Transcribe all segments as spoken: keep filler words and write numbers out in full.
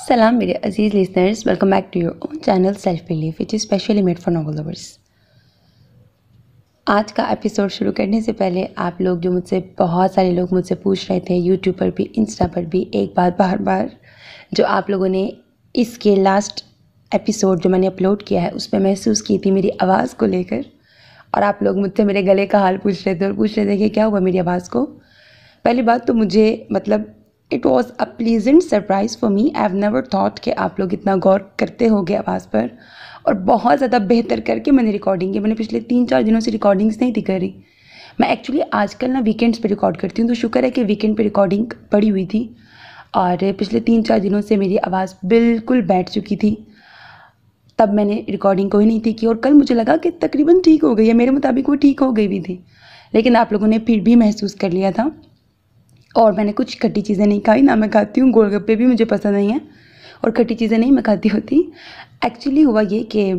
Salam मेरे अजीज़ listeners, welcome back to your own channel Self Belief which is specially made for novel lovers. आज का episode शुरू करने से पहले आप लोग जो मुझसे बहुत सारे लोग मुझसे पूछ रहे थे यूट्यूब पर भी, इंस्टा पर भी, एक बात बार बार जो आप लोगों ने इसके लास्ट एपिसोड जो मैंने अपलोड किया है उसमें महसूस की थी मेरी आवाज़ को लेकर, और आप लोग मुझसे मेरे गले का हाल पूछ रहे थे और पूछ रहे थे कि क्या हुआ मेरी आवाज़ को। पहली बात तो मुझे मतलब it was a pleasant surprise for me. I have never thought कि आप लोग इतना गौर करते होगे आवाज़ पर, और बहुत ज़्यादा बेहतर करके मैंने रिकॉर्डिंग की। मैंने पिछले तीन चार दिनों से रिकॉर्डिंग्स नहीं थी करी। मैं एक्चुअली आजकल ना वीकेंड्स पे रिकॉर्ड करती हूँ, तो शुक्र है कि वीकेंड पे रिकॉर्डिंग पड़ी हुई थी, और पिछले तीन चार दिनों से मेरी आवाज़ बिल्कुल बैठ चुकी थी। तब मैंने रिकॉर्डिंग कोई नहीं थी की, और कल मुझे लगा कि तकरीबन ठीक हो गई है, मेरे मुताबिक वो ठीक हो गई भी थी, लेकिन आप लोगों ने फिर भी महसूस कर लिया था। और मैंने कुछ खट्टी चीज़ें नहीं खाई, ना मैं खाती हूँ, गोलगप्पे भी मुझे पसंद नहीं है और खट्टी चीज़ें नहीं मैं खाती होती। एक्चुअली हुआ ये कि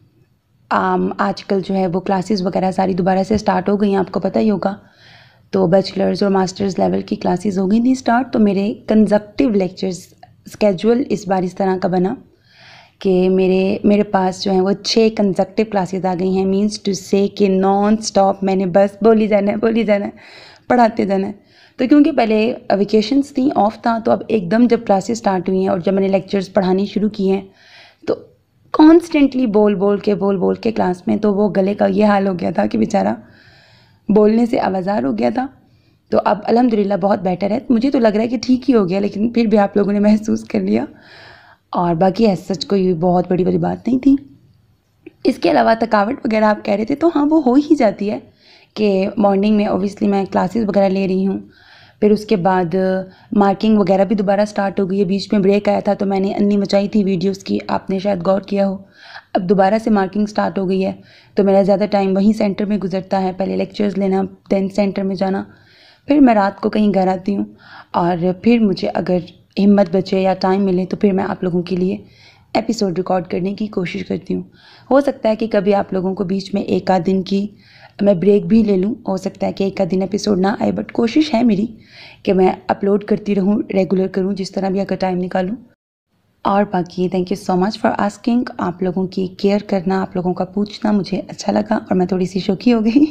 आम आजकल जो है वो क्लासेस वगैरह सारी दोबारा से स्टार्ट हो गई हैं, आपको पता ही होगा। तो बैचलर्स और मास्टर्स लेवल की क्लासेस हो गई थी स्टार्ट, तो मेरे कंजक्टिव लेक्चर्स स्केड्यूल इस बार इस तरह का बना कि मेरे मेरे पास जो है वो छः कंजक्टिव क्लासेस आ गई हैं। मीन्स टू से कि नॉन स्टॉप मैंने बस बोली जाना है बोली जाना है पढ़ाते जाना है। तो क्योंकि पहले वेकेशंस थी, ऑफ था, तो अब एकदम जब क्लासेस स्टार्ट हुई हैं और जब मैंने लेक्चर्स पढ़ानी शुरू किए हैं तो कॉन्स्टेंटली बोल बोल के बोल बोल के क्लास में, तो वो गले का ये हाल हो गया था कि बेचारा बोलने से आवाज़ार हो गया था। तो अब अल्हम्दुलिल्लाह बहुत बेटर है। मुझे तो लग रहा है कि ठीक ही हो गया, लेकिन फिर भी आप लोगों ने महसूस कर लिया, और बाकी है सच कोई बहुत बड़ी बड़ी बात नहीं थी। इसके अलावा थकावट वगैरह आप कह रहे थे, तो हाँ वो हो ही जाती है कि मॉर्निंग में ओबियसली मैं क्लासेस वगैरह ले रही हूँ, फिर उसके बाद मार्किंग वगैरह भी दोबारा स्टार्ट हो गई है। बीच में ब्रेक आया था तो मैंने अन्नी मचाई थी वीडियोस की, आपने शायद गौर किया हो। अब दोबारा से मार्किंग स्टार्ट हो गई है, तो मेरा ज़्यादा टाइम वहीं सेंटर में गुजरता है, पहले लेक्चर्स लेना, देन सेंटर में जाना, फिर मैं रात को कहीं घर आती हूँ, और फिर मुझे अगर हिम्मत बचे या टाइम मिले तो फिर मैं आप लोगों के लिए एपिसोड रिकॉर्ड करने की कोशिश करती हूँ। हो सकता है कि कभी आप लोगों को बीच में एक आध दिन की मैं ब्रेक भी ले लूँ, हो सकता है कि एक आध दिन एपिसोड ना आए, बट कोशिश है मेरी कि मैं अपलोड करती रहूँ, रेगुलर करूँ, जिस तरह भी अगर टाइम निकालूँ। और बाकी thank you so much for asking. आप लोगों की केयर करना, आप लोगों का पूछना मुझे अच्छा लगा, और मैं थोड़ी सी शौकी हो गई।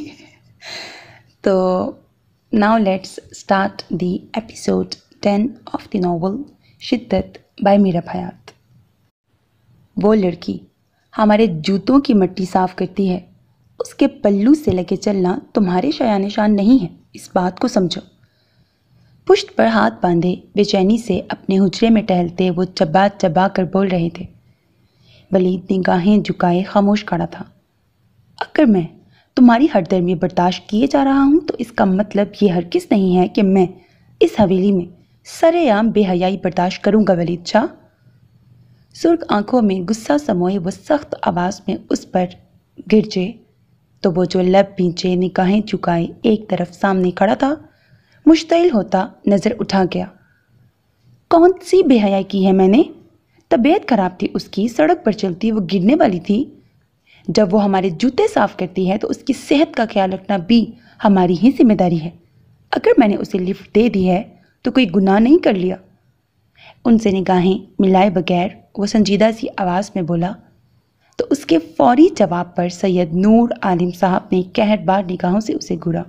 तो now let's start the episode ten of the novel Shiddat by Meera Hayat. वो लड़की हमारे जूतों की मट्टी साफ करती है, उसके पल्लू से लगे चलना तुम्हारे शयान शान नहीं है, इस बात को समझो। पुश्त पर हाथ बांधे बेचैनी से अपने हुजरे में टहलते वो चबा चबा कर बोल रहे थे। वलीद निगाहें झुकाए खामोश खड़ा था। अगर मैं तुम्हारी हरदर्मी बर्दाश्त किए जा रहा हूँ तो इसका मतलब ये हरगिज़ नहीं है कि मैं इस हवेली में सरेआम बेहयाई बर्दाश्त करूँगा। वलीद शाह सुर्ख आंखों में गुस्सा समोए वो सख्त आवाज़ में उस पर गिरजे, तो वो जो लब पीछे निगाहें झुकाए एक तरफ सामने खड़ा था मुश्तिल होता नज़र उठा गया। कौन सी बेहयाई की है मैंने? तबीयत खराब थी उसकी, सड़क पर चलती वो गिरने वाली थी। जब वो हमारे जूते साफ करती है तो उसकी सेहत का ख्याल रखना भी हमारी ही जिम्मेदारी है। अगर मैंने उसे लिफ्ट दे दी है तो कोई गुनाह नहीं कर लिया। उनसे निगाहें मिलाए बगैर वो संजीदा सी आवाज़ में बोला, तो उसके फौरी जवाब पर सैयद नूर आलिम साहब ने कहरबार निगाहों से उसे घूरा।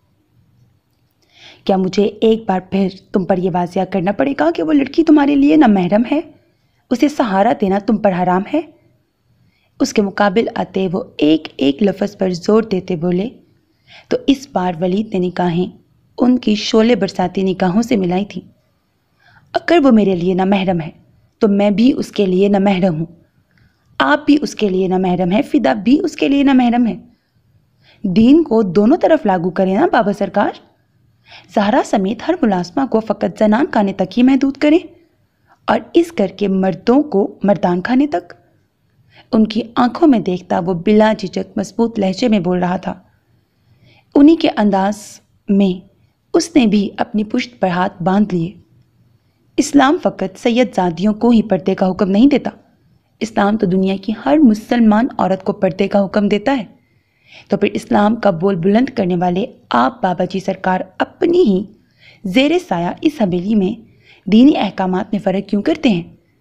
क्या मुझे एक बार फिर तुम पर यह वाज़िया करना पड़ेगा कि वो लड़की तुम्हारे लिए ना महरम है, उसे सहारा देना तुम पर हराम है? उसके मुकाबिल आते वो एक एक लफ्ज़ पर जोर देते बोले, तो इस बार वलीद ने निगाहें उनकी शोले बरसाती निगाहों से मिलाई थी। अगर वो मेरे लिए ना महरम है तो मैं भी उसके लिए ना महरम हूँ, आप भी उसके लिए ना महरम है, फिदा भी उसके लिए ना महरम है। दीन को दोनों तरफ लागू करें ना बाबा सरकार। ज़हरा समेत हर मुलाजमा को फ़कत जनान खाने तक ही महदूद करें, और इस करके मर्दों को मर्दान खाने तक। उनकी आंखों में देखता वो बिला झिझक मजबूत लहजे में बोल रहा था। उन्हीं के अंदाज में उसने भी अपनी पुश्त पर हाथ बांध लिए। इस्लाम फ़कत सैयदजादियों को ही पर्दे का हुक्म नहीं देता, इस्लाम तो दुनिया की हर मुसलमान औरत को पर्दे का हुक्म देता है। तो फिर इस्लाम का बोल बुलंद करने वाले आप बाबा जी सरकार अपनी ही ज़ेरे साया इस हवेली में दीनी अहकामात में फ़र्क क्यों करते हैं?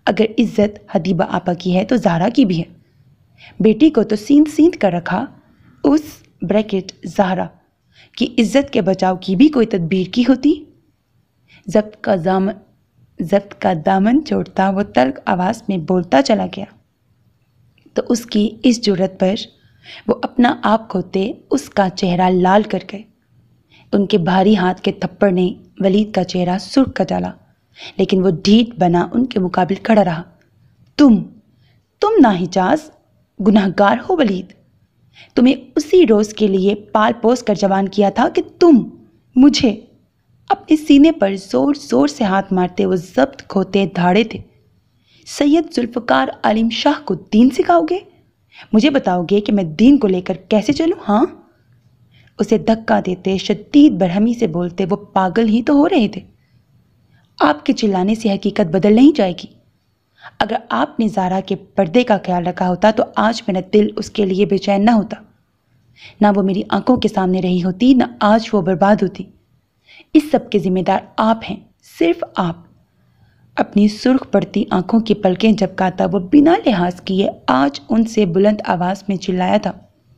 اگر عزت حدیبہ آپا کی ہے تو زہرا کی بھی ہے۔ بیٹی کو تو سیند سیند کر رکھا، اس بریکٹ زہرا کی عزت کے بچاؤ کی بھی کوئی تدبیر کی ہوتی۔ ضبط کا دامن ضبط کا دامن چھوڑتا وہ تلخ آواز میں بولتا چلا گیا، تو اس کی اس جرأت پر وہ اپنا آپ کھوتے اس کا چہرہ لال کر گئے۔ ان کے بھاری ہاتھ کے تھپڑ نے ولید کا چہرہ سرخ کر ڈالا، لیکن وہ ڈھیٹ بنا ان کے مقابل کھڑا رہا۔ تم تم ناحجاز گناہگار ہو ولید، تمہیں اسی روز کے لیے پال پوس کر جوان کیا تھا کہ تم مجھے اپنے سینے پر زور زور سے ہاتھ مارتے وہ ضبط کھوتے دھاڑے تھے۔ سید ذوالفقار عالم شاہ کو دین سکھاؤ گے؟ مجھے بتاؤ گے کہ میں دین کو لے کر کیسے چلوں؟ ہاں؟ اسے دھکا دیتے شدید برہمی سے بولتے وہ پاگل ہی تو ہو رہے تھے۔ آپ کے چلانے سے حقیقت بدل نہیں جائے گی۔ اگر آپ نے زہرا کے پردے کا خیال رکھا ہوتا تو آج میرا دل اس کے لیے بے چین نہ ہوتا، نہ وہ میری آنکھوں کے سامنے رہی ہوتی، نہ آج وہ برباد ہوتی۔ اس سب کے ذمہ دار آپ ہیں، صرف آپ۔ اپنی سرخ پڑتی آنکھوں کی پلکیں جھپکاتا وہ بنا لحاظ کیے آج ان سے بلند آواز میں چلایا تھا،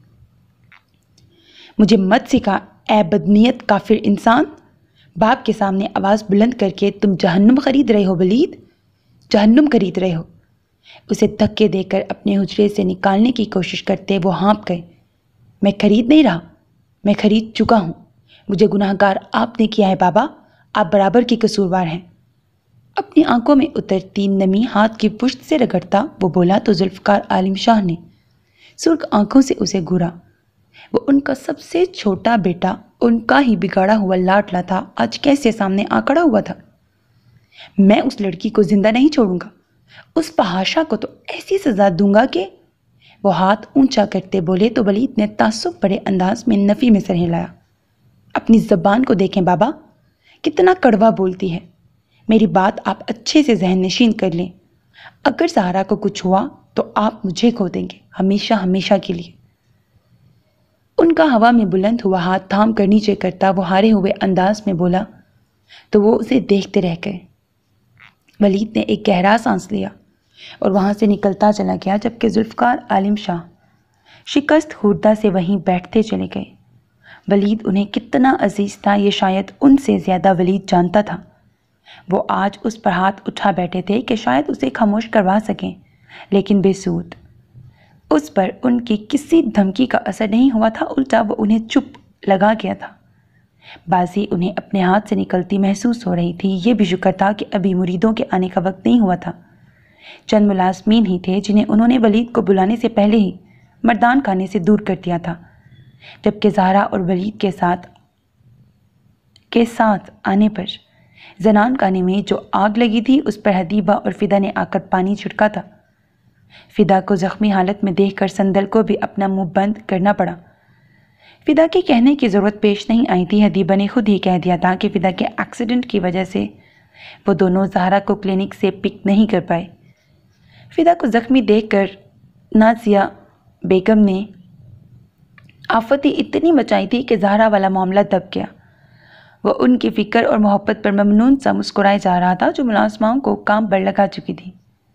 مجھے مت سکھا اے بدنیت کافر انسان۔ باپ کے سامنے آواز بلند کر کے تم جہنم خرید رہے ہو ولید، جہنم خرید رہے ہو۔ اسے دھکے دے کر اپنے حجرے سے نکالنے کی کوشش کرتے وہ ہانپ گئے۔ میں خرید نہیں رہا، میں خرید چکا ہوں۔ مجھے گناہگار آپ نے کیا ہے بابا، آپ برابر کی قصوروار ہیں۔ اپنی آنکھوں میں اترتی نمی ہاتھ کی پشت سے رگڑتا وہ بولا تو ذوالفقار عالم شاہ نے سرخ آنکھوں سے اسے گھورا۔ وہ ان کا سب سے چھوٹا بیٹا، ان کا ہی بگاڑا ہوا لاڈلا تھا، آج کیسے سامنے آ کھڑا ہوا تھا۔ میں اس لڑکی کو زندہ نہیں چھوڑوں گا، اس فحاشہ کو تو ایسی سزا دوں گا کہ… وہ ہاتھ اونچا کرتے بولے تو ولید نے تعصب بڑے انداز میں نفی میں سر ہلایا۔ اپنی زبان کو دیکھیں بابا، کتنا کڑوا بولتی ہے۔ میری بات آپ اچھے سے ذہن نشین کر لیں، اگر زہرا کو کچھ ہوا تو آپ مجھے کھو دیں گے، ہمیشہ ہمیشہ کے لیے۔ ان کا ہوا میں بلند ہوا ہاتھ تھام کر نیچے کرتا وہ ہارے ہوئے انداز میں بولا تو وہ اسے دیکھتے رہ گئے۔ ولید نے ایک گہرا سانس لیا اور وہاں سے نکلتا چلا گیا، جبکہ ذوالفقار عالم شاہ شکست خوردہ سے وہیں بیٹھتے چلے گئے۔ ولید انہیں کتنا عزیز تھا یہ شاید ان سے زیادہ ولید جانتا تھا۔ وہ آج اس پر ہاتھ اٹھا بیٹھے تھے کہ شاید اسے خاموش کروا سکیں، لیکن بے سود۔ اس پر ان کی کسی دھمکی کا اثر نہیں ہوا تھا، الٹا وہ انہیں چپ لگا گیا تھا۔ بازی انہیں اپنے ہاتھ سے نکلتی محسوس ہو رہی تھی۔ یہ بھی شکر تھا کہ ابھی مریدوں کے آنے کا وقت نہیں ہوا تھا۔ چند ملازمین ہی تھے جنہیں انہوں نے ولید کو بلانے سے پہلے ہی مردان خانے سے دور کر دیا تھا، جبکہ زہرا اور ولید کے ساتھ کے ساتھ آنے پر زنان خانے میں جو آگ لگی تھی اس پر حدیبہ اور فدا نے آ کر پانی چھڑکا تھا۔ فدا کو زخمی حالت میں دیکھ کر سندل کو بھی اپنا منہ بند کرنا پڑا۔ فدا کے کہنے کی ضرورت پیش نہیں آئی تھی، حدیبہ نے خود ہی کہہ دیا تھا کہ فدا کے ایکسیڈنٹ کی وجہ سے وہ دونوں زہرا کو کلینک سے پک نہیں کر پائے۔ فدا کو زخمی دیکھ کر نازیہ بیگم نے آفتی اتنی مچائی تھی کہ زہرا والا معاملہ دب گیا۔ وہ ان کی فکر اور محبت پر ممنون سا مسکرائے جا رہا تھا جو ملازماؤں کو کام پر لگا چکی تھی۔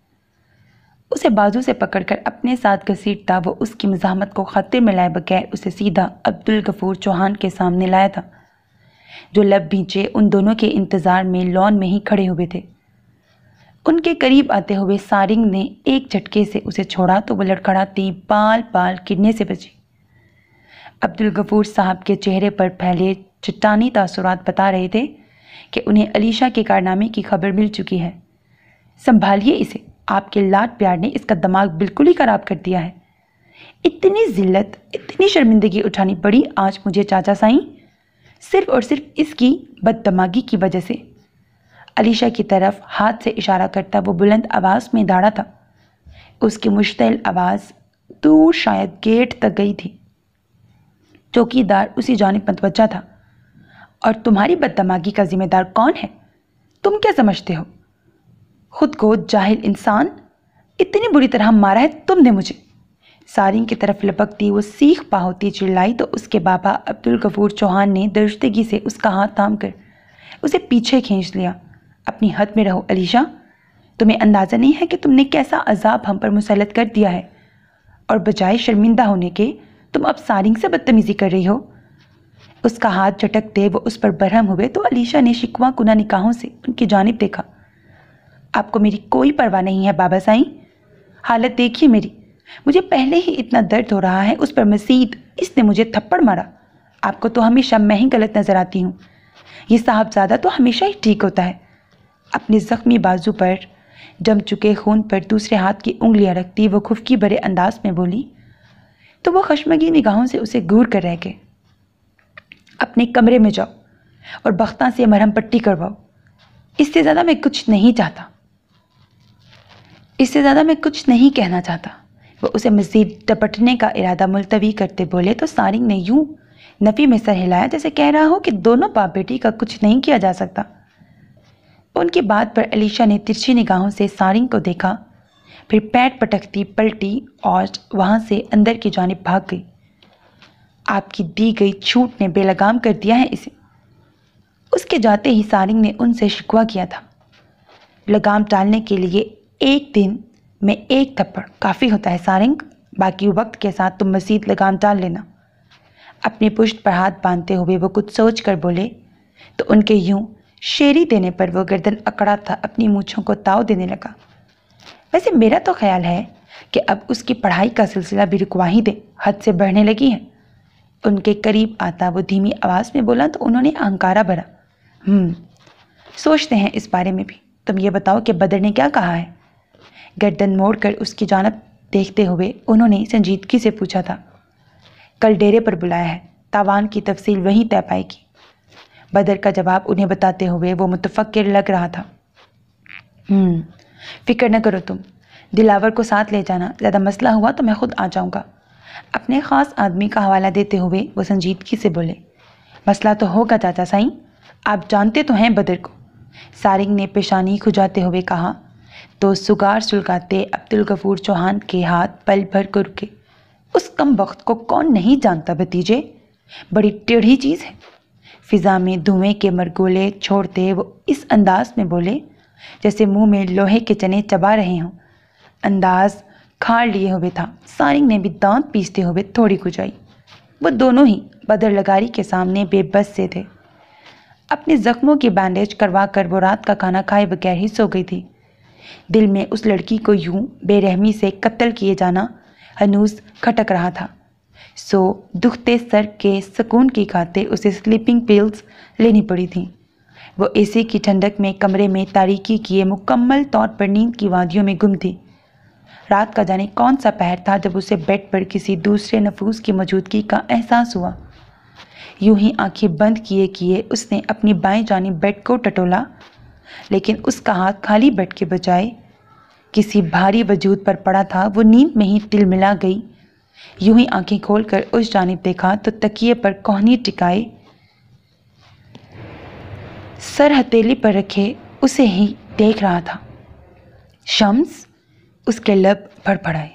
اسے بازو سے پکڑ کر اپنے ساتھ گھسیٹتا وہ اس کی مزاحمت کو خاطر میں لائے بغیر اسے سیدھا عبدالغفور چوہان کے سامنے لایا تھا، جو لب بھینچے ان دونوں کے انتظار میں لان میں ہی کھڑے ہوئے تھے۔ ان کے قریب آتے ہوئے سارنگ نے ایک جھٹکے سے اسے چھوڑا تو وہ لڑکھڑاتی بال بال گرنے سے بچی۔ عبدالغفور صاحب کے چہرے پر پھیلے چٹانی تاثرات بتا رہے تھے کہ انہیں علیشہ کے کارنامے کی خبر مل چکی ہے۔ سنبھالیے اسے، آپ کے لاڈ پیار نے اس کا دماغ بالکل ہی خراب کر دیا ہے۔ اتنی ذلت، اتنی شرمندگی اٹھانی پڑی آج مجھے چاچا سائیں، صرف اور صرف اس کی بد دماغی کی وجہ سے۔ علیشہ کی طرف ہاتھ سے اشارہ کرتا وہ بلند آواز میں داڑا تھا۔ اس کی مشتعل آواز دور شاید گیٹ تک گئی تھی۔ چوکیدار اسی جانب متوجہ تھا۔ اور تمہاری بد دماغی کا ذمہ دار کون ہے؟ تم کیا سمجھتے ہو خود کو، جاہل انسان؟ اتنی بری طرح مارا ہے تم نے مجھے۔ سارنگ کی طرف لپکتی وہ سیخ پا ہوتی چلائی تو اس کے بابا عبدالغفور چوہان نے درشتگی سے اس کا ہاتھ تھام کر اسے پیچھے کھینچ لیا۔ اپنی حد میں رہو علیشہ، تمہیں اندازہ نہیں ہے کہ تم نے کیسا عذاب ہم پر مسلط کر دیا ہے، اور بجائے شرمندہ ہونے کے تم اب سارنگ سے بدتمیزی کر رہی ہو۔ اس کا ہاتھ جھٹکتے وہ اس پر برہم ہوئے تو علیشا نے شکوہ کنہ نگاہوں سے ان کی جانب دیکھا۔ آپ کو میری کوئی پرواہ نہیں ہے بابا سائیں؟ حالت دیکھیے میری، مجھے پہلے ہی اتنا درد ہو رہا ہے، اس پر مزید اس نے مجھے تھپڑ مارا۔ آپ کو تو ہمیشہ میں ہی غلط نظر آتی ہوں، یہ صاحبزادہ تو ہمیشہ ہی ٹھیک ہوتا ہے۔ اپنے زخمی بازو پر جم چکے خون پر دوسرے ہاتھ کی انگلیاں رکھتی وہ خفکی بھرے انداز میں بولی تو وہ خشمگی نگاہوں سے اسے گور کر رہ گئے۔ اپنے کمرے میں جاؤ اور بختہ سے مرہم پٹی کرواؤ، اس سے زیادہ میں کچھ نہیں چاہتا اس سے زیادہ میں کچھ نہیں کہنا چاہتا۔ وہ اسے مزید ڈپٹنے کا ارادہ ملتوی کرتے بولے تو سارنگ نے یوں نفی میں سر ہلایا جیسے کہہ رہا ہو کہ دونوں باپ بیٹی کا کچھ نہیں کیا جا سکتا۔ ان کی بات پر علیشا نے ترچھی نگاہوں سے سارنگ کو دیکھا، پھر پیٹ پٹکتی پلٹی اور وہاں سے اندر کی جانب بھاگ گئی۔ آپ کی دی گئی چھوٹ نے بے لگام کر دیا ہے اسے۔ اس کے جاتے ہی سارنگ نے ان سے شکوہ کیا تھا، لگام ٹالنے کے لیے ایک دن میں ایک تھپڑ کافی ہوتا ہے سارنگ، باقی وقت کے ساتھ تم مزید لگام ٹال لینا۔ اپنی پشت پر ہاتھ باندھتے ہوئے وہ کچھ سوچ کر بولے تو ان کے یوں شیری دینے پر وہ گردن اکڑا تھا اپنی مونچھوں کو تاؤ دینے لگا۔ ویسے میرا تو خیال ہے کہ اب اس کی پڑھائی کا سلسلہ بھی رکوا ہی دے، حد سے بڑھنے لگی ہے۔ ان کے قریب آتا وہ دھیمی آواز میں بولا تو انہوں نے اہنکارا بھرا، ہم سوچتے ہیں اس بارے میں بھی۔ تم یہ بتاؤ کہ بدر نے کیا کہا ہے؟ گردن موڑ کر اس کی جانب دیکھتے ہوئے انہوں نے سنجیدگی سے پوچھا تھا۔ کل ڈیرے پر بلایا ہے، تاوان کی تفصیل وہیں طے پائے گی۔ بدر کا جواب انہیں بتاتے ہوئے وہ متفکر لگ رہا تھا۔ ہم فکر نہ کرو تم، دلاور کو ساتھ لے جانا، زیادہ مسئلہ ہوا تو میں خود آ جاؤں گا۔ اپنے خاص آدمی کا حوالہ دیتے ہوئے وہ سنجیدگی سے بولے، مسئلہ تو ہوگا چاچا سائیں، آپ جانتے تو ہیں بدر کو۔ سارنگ نے پیشانی کھجاتے ہوئے کہا تو سگار سلگاتے عبدالغفور چوہان کے ہاتھ پل بھر کو رکے۔ اس کم وقت کو کون نہیں جانتا بھتیجے، بڑی ٹیڑھی چیز ہے۔ فضا میں دھوئیں کے مرگولے چھوڑتے وہ اس انداز میں بولے جیسے منہ میں لوہے کے چنے چبا رہے ہوں۔ انداز کھاڑ لیے ہوئے تھا۔ سارنگ نے بھی دانت پیستے ہوئے تھوڑی کھجائی۔ وہ دونوں ہی بدر لگاری کے سامنے بے بس سے تھے۔ اپنے زخموں کی بینڈیج کروا کر وہ رات کا کھانا کھائے بغیر ہی سو گئی تھی۔ دل میں اس لڑکی کو یوں بے رحمی سے قتل کیے جانا ہنوز کھٹک رہا تھا، سو دکھتے سر کے سکون کی خاطر اسے سلیپنگ پلز لینی پڑی تھیں۔ وہ اے سی کی ٹھنڈک میں کمرے میں تاریکی کیے مکمل طور پر نیند کی وادیوں میں گم تھی۔ رات کا جانے کون سا پہر تھا جب اسے بیڈ پر کسی دوسرے نفوس کی موجودگی کا احساس ہوا۔ یوں ہی آنکھیں بند کیے کیے اس نے اپنی بائیں جانب بیڈ کو ٹٹولا، لیکن اس کا ہاتھ خالی بیڈ کے بجائے کسی بھاری وجود پر پڑا تھا۔ وہ نیند میں ہی ٹلملا گئی۔ یوں ہی آنکھیں کھول کر اس جانب دیکھا تو تکیے پر کوہنی ٹکائے سر ہتھیلی پر رکھے اسے ہی دیکھ رہا تھا۔ شمس؟ اس کے لب پھڑپھڑائے۔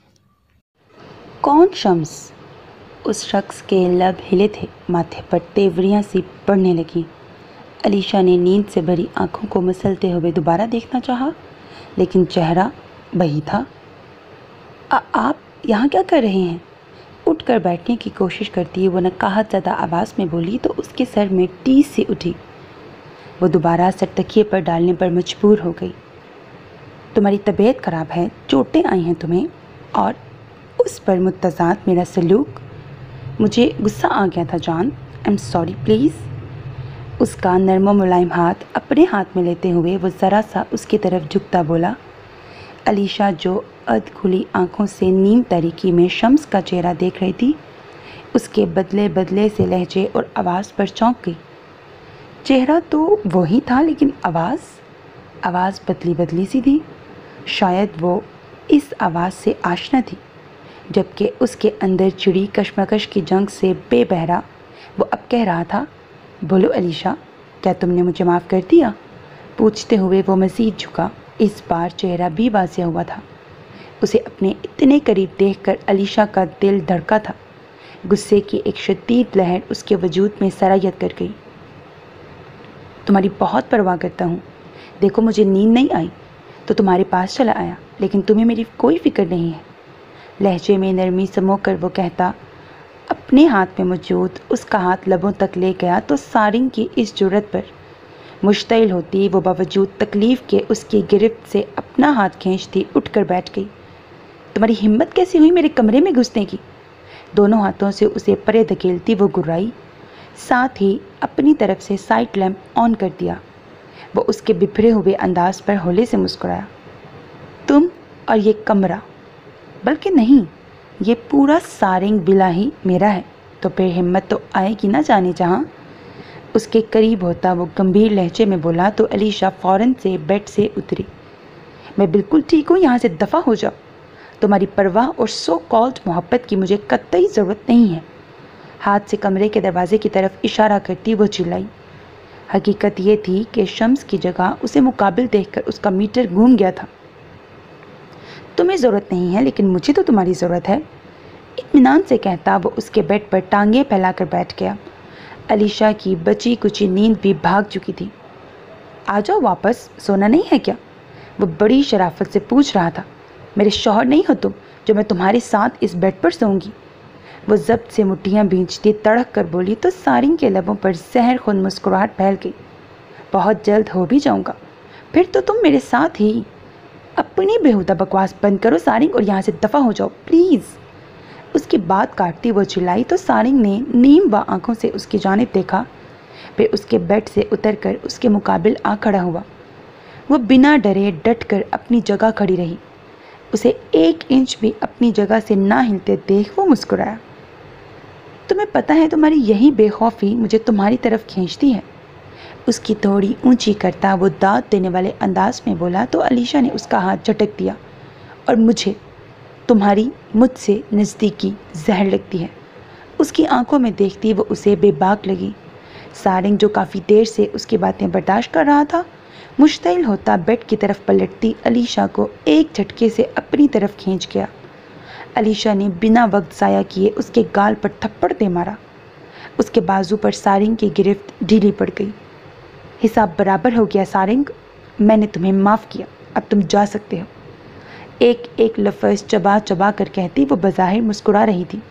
کون شمس؟ اس شخص کے لب ہلے تھے، ماتھے پر تیوریاں سی پڑنے لگیں۔ علیشا نے نیند سے بھری آنکھوں کو مسلتے ہوئے دوبارہ دیکھنا چاہا، لیکن چہرہ وہی تھا۔ آپ یہاں کیا کر رہے ہیں؟ اٹھ کر بیٹھنے کی کوشش کرتی وہ نقاہت زدہ آواز میں بولی تو اس کے سر میں ٹیس سی اٹھی۔ وہ دوبارہ سر تکیے پر ڈالنے پر مجبور ہو گئی۔ تمہاری طبیعت خراب ہے، چوٹیں آئی ہیں تمہیں، اور اس پر متضاد میرا سلوک؟ مجھے غصہ آ گیا تھا جان، آئی ایم سوری پلیز۔ اس کا نرم و ملائم ہاتھ اپنے ہاتھ میں لیتے ہوئے وہ ذرا سا اس کی طرف جھکتا بولا۔ علیشا جو ادھ کھلی آنکھوں سے نیم تاریکی میں شمس کا چہرہ دیکھ رہی تھی، اس کے بدلے بدلے سے لہجے اور آواز پر چونک گئی۔ چہرہ تو وہی تھا، لیکن آواز آواز بدلی بدلی سی تھی۔ شاید وہ اس آواز سے آشنا تھی، جبکہ اس کے اندر چڑی کشمکش کی جنگ سے بے بہرا وہ اب کہہ رہا تھا، بولو علیشا، کیا تم نے مجھے معاف کر دیا؟ پوچھتے ہوئے وہ مزید جھکا۔ اس بار چہرہ بھی واضح ہوا تھا۔ اسے اپنے اتنے قریب دیکھ کر علیشا کا دل دھڑکا تھا۔ غصے کی ایک شدید لہر اس کے وجود میں سرایت کر گئی۔ تمہاری بہت پرواہ کرتا ہوں، دیکھو مجھے نیند نہیں آئی تو تمہارے پاس چلا آیا، لیکن تمہیں میری کوئی فکر نہیں ہے۔ لہجے میں نرمی سمو کر وہ کہتا۔ اپنے ہاتھ میں موجود اس کا ہاتھ لبوں تک لے گیا تو سارنگ کی اس جرأت پر مشتعل ہوتی وہ باوجود تکلیف کے اس کی گرفت سے اپنا ہاتھ کھینچتی اٹھ کر بیٹھ گئی۔ تمہاری ہمت کیسی ہوئی میرے کمرے میں گھسنے کی؟ دونوں ہاتھوں سے اسے پرے دھکیلتی وہ گرائی، ساتھ ہی اپنی طرف سے سائٹ لیمپ آن کر دیا۔ وہ اس کے بپھرے ہوئے انداز پر ہولے سے مسکرایا۔ تم اور یہ کمرہ، بلکہ نہیں، یہ پورا سارنگ ولا ہی میرا ہے۔ تو پھر ہمت تو آئے گی نہ جانے جہاں۔ اس کے قریب ہوتا وہ گمبھیر لہجے میں بولا تو علیشا فوراً سے بیڈ سے اتری۔ میں بالکل ٹھیک ہوں، یہاں سے دفع ہو جاؤ۔ تمہاری پرواہ اور سو کالڈ محبت کی مجھے قطعی ضرورت نہیں ہے۔ ہاتھ سے کمرے کے دروازے کی طرف اشارہ کرتی وہ چلائی۔ حقیقت یہ تھی کہ شمس کی جگہ اسے مقابل دیکھ کر اس کا میٹر گھوم گیا تھا۔ تمہیں ضرورت نہیں ہے، لیکن مجھے تو تمہاری ضرورت ہے، اطمینان سے کہتا وہ اس کے بیڈ پر ٹانگیں پھیلا کر بیٹھ گیا۔ علیشا کی بچی کچی نیند بھی بھاگ چکی تھی۔ آ جاؤ واپس، سونا نہیں ہے کیا؟ وہ بڑی شرافت سے پوچھ رہا تھا۔ میرے شوہر نہیں ہو تم جو میں تمہارے ساتھ اس بیڈ پر سوؤں گی؟ وہ ضبط سے مٹھیاں بھینچتی تڑک کر بولی تو سارنگ کے لبوں پر زہر خون مسکراہٹ پھیل گئی۔ بہت جلد ہو بھی جاؤں گا، پھر تو تم میرے ساتھ ہی۔ اپنی بےہودہ بکواس بند کرو سارنگ اور یہاں سے دفع ہو جاؤ پلیز۔ اس کی بات کاٹتی وہ چلائی تو سارنگ نے نیم با آنکھوں سے اس کی جانب دیکھا، پھر اس کے بیڈ سے اتر کر اس کے مقابل آ کھڑا ہوا۔ وہ بنا ڈرے ڈٹ کر اپنی جگہ کھڑی رہی۔ اسے ایک انچ بھی اپنی جگہ سے نہ ہلتے دیکھ وہ مسکرایا۔ تمہیں پتہ ہے تمہاری یہی بے خوفی مجھے تمہاری طرف کھینچتی ہے۔ اس کی تھوڑی اونچی کرتا وہ داد دینے والے انداز میں بولا تو علیشا نے اس کا ہاتھ جھٹک دیا۔ اور مجھے تمہاری مجھ سے نزدیکی زہر لگتی ہے۔ اس کی آنکھوں میں دیکھتی وہ اسے بے باک لگی۔ سارنگ جو کافی دیر سے اس کی باتیں برداشت کر رہا تھا، مشتعل ہوتا بیڈ کی طرف پلٹتی علیشا کو ایک جھٹکے سے اپنی طرف کھینچ گیا۔ علیشا نے بنا وقت ضائع کیے اس کے گال پر تھپڑ دے مارا۔ اس کے بازو پر سارنگ کی گرفت ڈھیلی پڑ گئی۔ حساب برابر ہو گیا سارنگ، میں نے تمہیں معاف کیا، اب تم جا سکتے ہو۔ ایک ایک لفظ چبا چبا کر کہتی وہ بظاہر مسکرا رہی تھی۔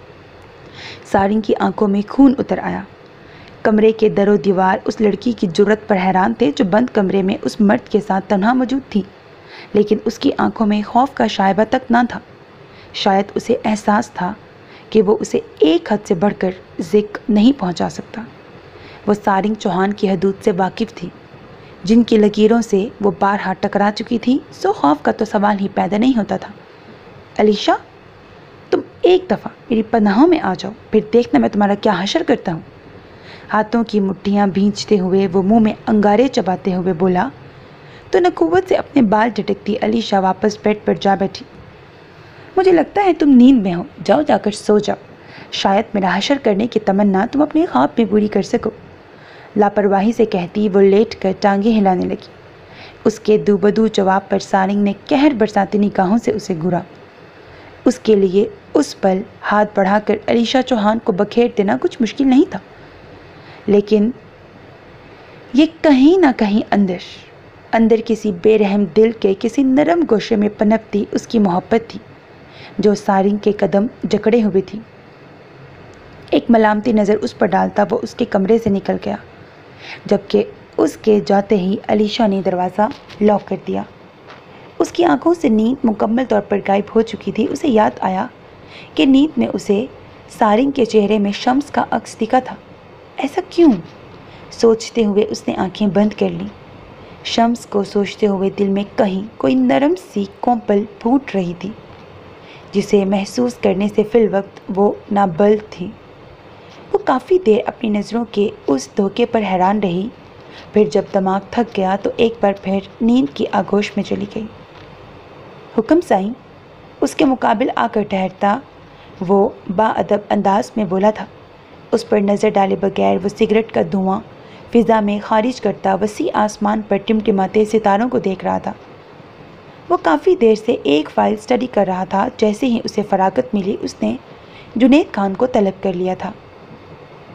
سارنگ کی آنکھوں میں خون اتر آیا۔ کمرے کے در و دیوار اس لڑکی کی جرأت پر حیران تھے جو بند کمرے میں اس مرد کے ساتھ تنہا موجود تھی، لیکن اس کی آنکھوں میں خوف کا شائبہ تک نہ تھا۔ شاید اسے احساس تھا کہ وہ اسے ایک حد سے بڑھ کر ذک نہیں پہنچا سکتا۔ وہ سارنگ چوہان کی حدود سے واقف تھی، جن کی لکیروں سے وہ بارہا ٹکرا چکی تھی، سو خوف کا تو سوال ہی پیدا نہیں ہوتا تھا۔ علیشا، تم ایک دفعہ میری پناہوں میں آ جاؤ، پھر دیکھنا میں تمہارا کیا حشر کرتا ہوں۔ ہاتھوں کی مٹھیاں بھینچتے ہوئے وہ منہ میں انگارے چباتے ہوئے بولا تو نخوت سے اپنے بال جھٹکتی علیشا واپس بیڈ پر جا بیٹھی۔ مجھے لگتا ہے تم نیند میں ہو، جاؤ جا کر سو جاؤ، شاید میرا حشر کرنے کی تمنا تم اپنے خواب میں پوری کر سکو۔ لاپرواہی سے کہتی وہ لیٹ کر ٹانگیں ہلانے لگی۔ اس کے دو بدو جواب پر سارنگ نے قہر برساتی نگاہوں سے اسے گھورا۔ اس کے لیے اس پل ہاتھ بڑھا کر علیشا چوہان کو بکھیر دینا کچھ مشکل نہیں تھا، لیکن یہ کہیں نہ کہیں اندر اندر کسی بے رحم دل کے کسی نرم گوشے میں پنپتی اس کی محبت تھی جو سارنگ کے قدم جکڑے ہوئے تھی۔ ایک ملامتی نظر اس پر ڈالتا وہ اس کے کمرے سے نکل گیا، جبکہ اس کے جاتے ہی علیشا نے دروازہ لاک کر دیا۔ اس کی آنکھوں سے نیند مکمل طور پر غائب ہو چکی تھی۔ اسے یاد آیا کہ نیند میں اسے سارنگ کے چہرے میں شمس کا عکس دکھا تھا۔ ایسا کیوں؟ سوچتے ہوئے اس نے آنکھیں بند کر لیں۔ شمس کو سوچتے ہوئے دل میں کہیں کوئی نرم سی کونپل پھوٹ رہی تھی، جسے محسوس کرنے سے فی الوقت وہ نابلد تھی۔ وہ کافی دیر اپنی نظروں کے اس دھوکے پر حیران رہی، پھر جب دماغ تھک گیا تو ایک بار پھر نیند کی آغوش میں چلی گئی۔ حکم سائیں، اس کے مقابل آ کر ٹھہرتا وہ با ادب انداز میں بولا تھا۔ اس پر نظر ڈالے بغیر وہ سگریٹ کا دھواں فضا میں خارج کرتا وسیع آسمان پر ٹمٹماتے ستاروں کو دیکھ رہا تھا۔ وہ کافی دیر سے ایک فائل اسٹڈی کر رہا تھا۔ جیسے ہی اسے فراغت ملی اس نے جنید خان کو طلب کر لیا تھا۔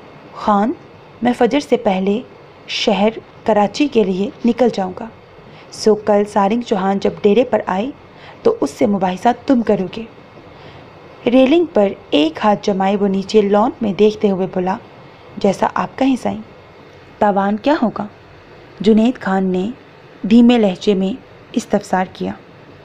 خان، میں فجر سے پہلے شہر کراچی کے لیے نکل جاؤں گا۔ سو کل سارنگ چوہان جب ڈیرے پر آئے تو اس سے مباحثہ تم کرو گے۔ ریلنگ پر ایک ہاتھ جمائے وہ نیچے لان میں دیکھتے ہوئے بولا، جیسا آپ کہیں سائیں۔ تاوان کیا ہوگا؟ جنید خان نے دھیمے لہجے میں استفسار کیا۔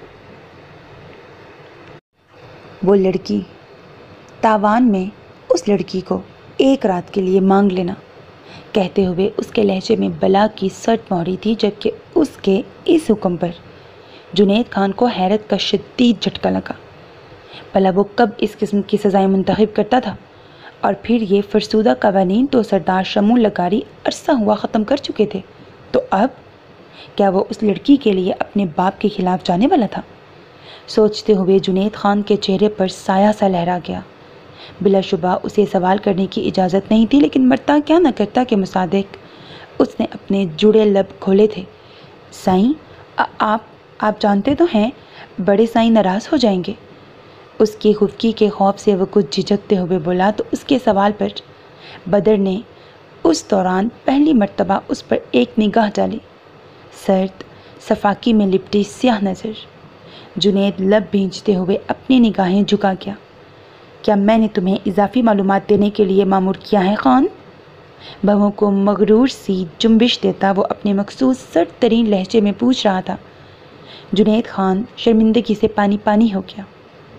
وہ لڑکی، تاوان میں اس لڑکی کو ایک رات کے لیے مانگ لینا، کہتے ہوئے اس کے لہجے میں بلا کی سٹ موری تھی، جبکہ اس کے اس حکم پر جنید خان کو حیرت کا شدید جھٹکا لگا۔ بھلا وہ کب اس قسم کی سزائیں منتخب کرتا تھا؟ اور پھر یہ فرسودہ قوانین تو سردار شمو لگاری عرصہ ہوا ختم کر چکے تھے، تو اب کیا وہ اس لڑکی کے لیے اپنے باپ کے خلاف جانے والا تھا؟ سوچتے ہوئے جنید خان کے چہرے پر سایہ سا لہرا گیا۔ بلا شبہ اسے سوال کرنے کی اجازت نہیں تھی، لیکن مرتا کیا نہ کرتا کہ مصادق اس نے اپنے جڑے لب کھولے تھے۔ سائیں، آپ آپ جانتے تو ہیں بڑے سائیں ناراض ہو جائیں گے۔ اس کی خفگی کے خوف سے وہ کچھ جھجکتے ہوئے بولا تو اس کے سوال پر بدر نے اس دوران پہلی مرتبہ اس پر ایک نگاہ ڈالی، سرد صفاقی میں لپٹی سیاہ نظر۔ جنید لب بھینچتے ہوئے اپنی نگاہیں جھکا گیا۔ کیا میں نے تمہیں اضافی معلومات دینے کے لیے مامور کیا ہے خان؟ بہووں کو مغرور سی جنبش دیتا وہ اپنے مخصوص سرد ترین لہجے میں پوچھ رہا تھا۔ جنید خان شرمندگی سے پانی پانی ہو گیا۔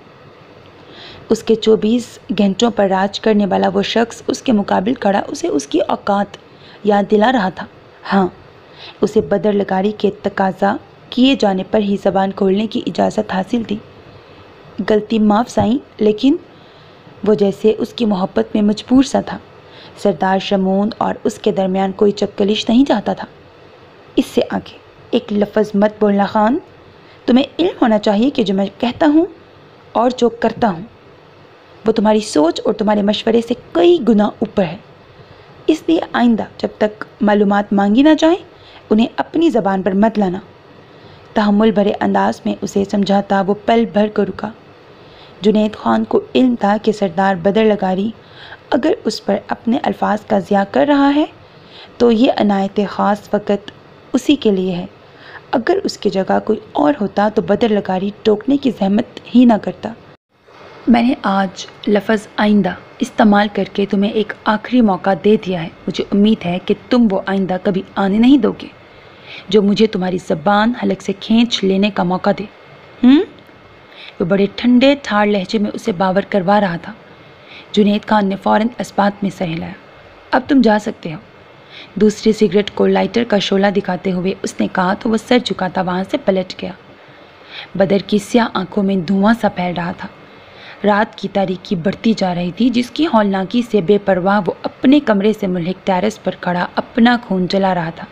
اس کے چوبیس گھنٹوں پر راج کرنے والا وہ شخص اس کے مقابل کھڑا اسے اس کی اوقات یاد دلا رہا تھا۔ ہاں، اسے بدر لگاری کے تقاضا کیے جانے پر ہی زبان کھولنے کی اجازت حاصل تھی۔ غلطی معاف سائیں، لیکن وہ جیسے اس کی محبت میں مجبور سا تھا۔ سردار شمون اور اس کے درمیان کوئی چپکلش نہیں چاہتا تھا۔ اس سے آگے ایک لفظ مت بولنا خان۔ تمہیں علم ہونا چاہیے کہ جو میں کہتا ہوں اور جو کرتا ہوں وہ تمہاری سوچ اور تمہارے مشورے سے کئی گنا اوپر ہے۔ اس لیے آئندہ جب تک معلومات مانگی نہ جائیں انہیں اپنی زبان پر مت لانا۔ تحمل بھرے انداز میں اسے سمجھاتا وہ پل بھر کر رکا۔ جنید خان کو علم تھا کہ سردار بدر لگاری اگر اس پر اپنے الفاظ کا ضیاع کر رہا ہے تو یہ عنایت خاص فقط اسی کے لیے ہے۔ اگر اس کی جگہ کوئی اور ہوتا تو بدر لگاری ٹوکنے کی زحمت ہی نہ کرتا۔ میں نے آج لفظ آئندہ استعمال کر کے تمہیں ایک آخری موقع دے دیا ہے۔ مجھے امید ہے کہ تم وہ آئندہ کبھی آنے نہیں دو گے جو مجھے تمہاری زبان حلق سے کھینچ لینے کا موقع دے۔ ہم؟ وہ بڑے ٹھنڈے ٹھار لہجے میں اسے باور کروا رہا تھا۔ جنید خان نے فوراً اس بات میں سر ہلایا۔ اب تم جا سکتے ہو۔ دوسری سگریٹ کو لائٹر کا شعلہ دکھاتے ہوئے اس نے کہا تو وہ سر جھکاتا وہاں سے پلٹ گیا۔ بدر کی سیاہ آنکھوں میں دھواں سا پھیل رہا تھا۔ رات کی تاریکی بڑھتی جا رہی تھی جس کی ہولناکی سے بے پرواہ وہ اپنے کمرے سے ملحق ٹیرس پر کھڑا اپنا خون جلا رہا تھا۔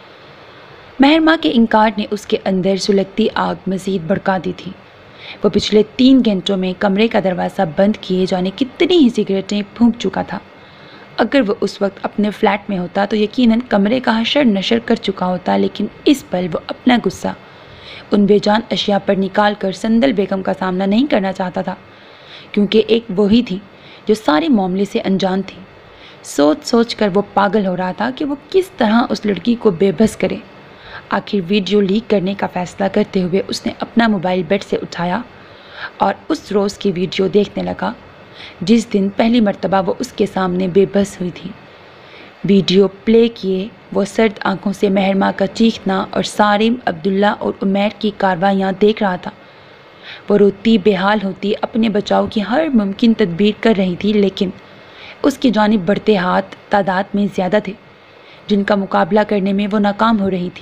مہرماں کے انکار نے اس کے اندر سلگتی آگ مزید بھڑکا دی تھی۔ وہ پچھلے تین گھنٹوں میں کمرے کا دروازہ بند کیے جانے کتنی ہی سگریٹیں پھونک چکا تھا۔ اگر وہ اس وقت اپنے فلیٹ میں ہوتا تو یقیناً کمرے کا حشر نشر کر چکا ہوتا، لیکن اس پل وہ اپنا غصہ ان بے جان اشیاء پر نکال کر سندل بیگم کا سامنا نہیں کرنا چاہتا تھا، کیونکہ ایک وہی تھی جو سارے معاملے سے انجان تھی۔ سوچ سوچ کر وہ پاگل ہو رہا تھا کہ وہ کس طرح اس لڑکی کو بے بس کرے۔ آخر ویڈیو لیک کرنے کا فیصلہ کرتے ہوئے اس نے اپنا موبائل بیڈ سے اٹھایا اور اس روز کی ویڈیو دیکھنے لگا جس دن پہلی مرتبہ وہ اس کے سامنے بے بس ہوئی تھی۔ ویڈیو پلے کیے وہ سرد آنکھوں سے مہرماں کا چیخنا اور سارم، عبداللہ اور عمیر کی کاروائیاں دیکھ رہا تھا۔ وہ روتی بے حال ہوتی اپنے بچاؤ کی ہر ممکن تدبیر کر رہی تھی، لیکن اس کی جانب بڑھتے ہاتھ تعداد میں زیادہ تھے جن کا مقابلہ کرنے میں وہ ناکام ہو رہی تھی۔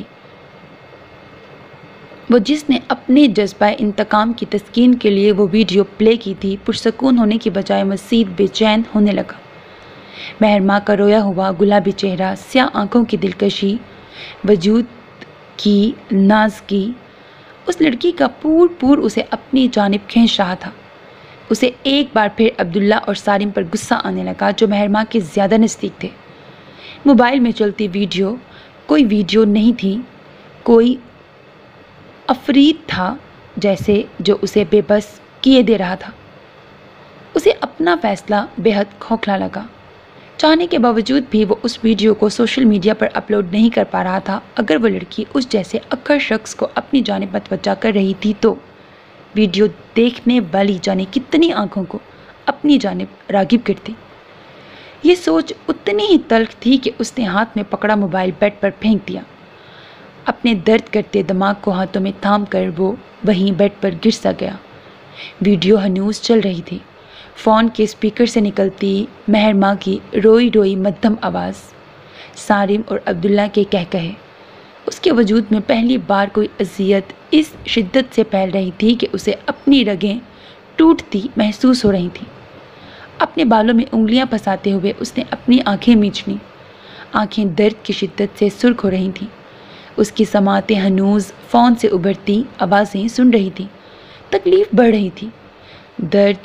وہ جس نے اپنے جذبہ انتقام کی تسکین کے لیے وہ ویڈیو پلے کی تھی پرسکون ہونے کی بجائے مزید بے چین ہونے لگا۔ مہرماں کا رویا ہوا گلابی چہرہ، سیاہ آنکھوں کی دلکشی، وجود کی نازکی، اس لڑکی کا پور پور اسے اپنی جانب کھینچ رہا تھا۔ اسے ایک بار پھر عبداللہ اور سارم پر غصہ آنے لگا جو مہرماں کے زیادہ نزدیک تھے۔ موبائل میں چلتی ویڈیو کوئی ویڈیو نہیں تھی، کوئی افرید تھا جیسے جو اسے بے بس کیے دے رہا تھا۔ اسے اپنا فیصلہ بے حد کھوکھلا لگا۔ چاہنے کے باوجود بھی وہ اس ویڈیو کو سوشل میڈیا پر اپلوڈ نہیں کر پا رہا تھا۔ اگر وہ لڑکی اس جیسے اکڑ شخص کو اپنی جانب متوجہ کر رہی تھی تو ویڈیو دیکھنے والی جانے کتنی آنکھوں کو اپنی جانب راغب کرتی۔ یہ سوچ اتنی ہی تلخ تھی کہ اس نے ہاتھ میں پکڑا موبائل بیڈ پر پھینک دیا۔ اپنے درد کرتے دماغ کو ہاتھوں میں تھام کر وہ وہیں بیڈ پر گر سا گیا۔ ویڈیو ہنوز چل رہی تھی۔ فون کے اسپیکر سے نکلتی مہر ماں کی روئی روئی مدھم آواز، سارم اور عبداللہ کے کہکہے، اس کے وجود میں پہلی بار کوئی اذیت اس شدت سے پھیل رہی تھی کہ اسے اپنی رگیں ٹوٹتی محسوس ہو رہی تھیں۔ اپنے بالوں میں انگلیاں پھنساتے ہوئے اس نے اپنی آنکھیں میچ لیں۔ آنکھیں درد کی شدت سے سرخ ہو رہی تھیں۔ اس کی سماعتیں ہنوز فون سے ابھرتی آوازیں سن رہی تھیں۔ تکلیف بڑھ رہی تھی، درد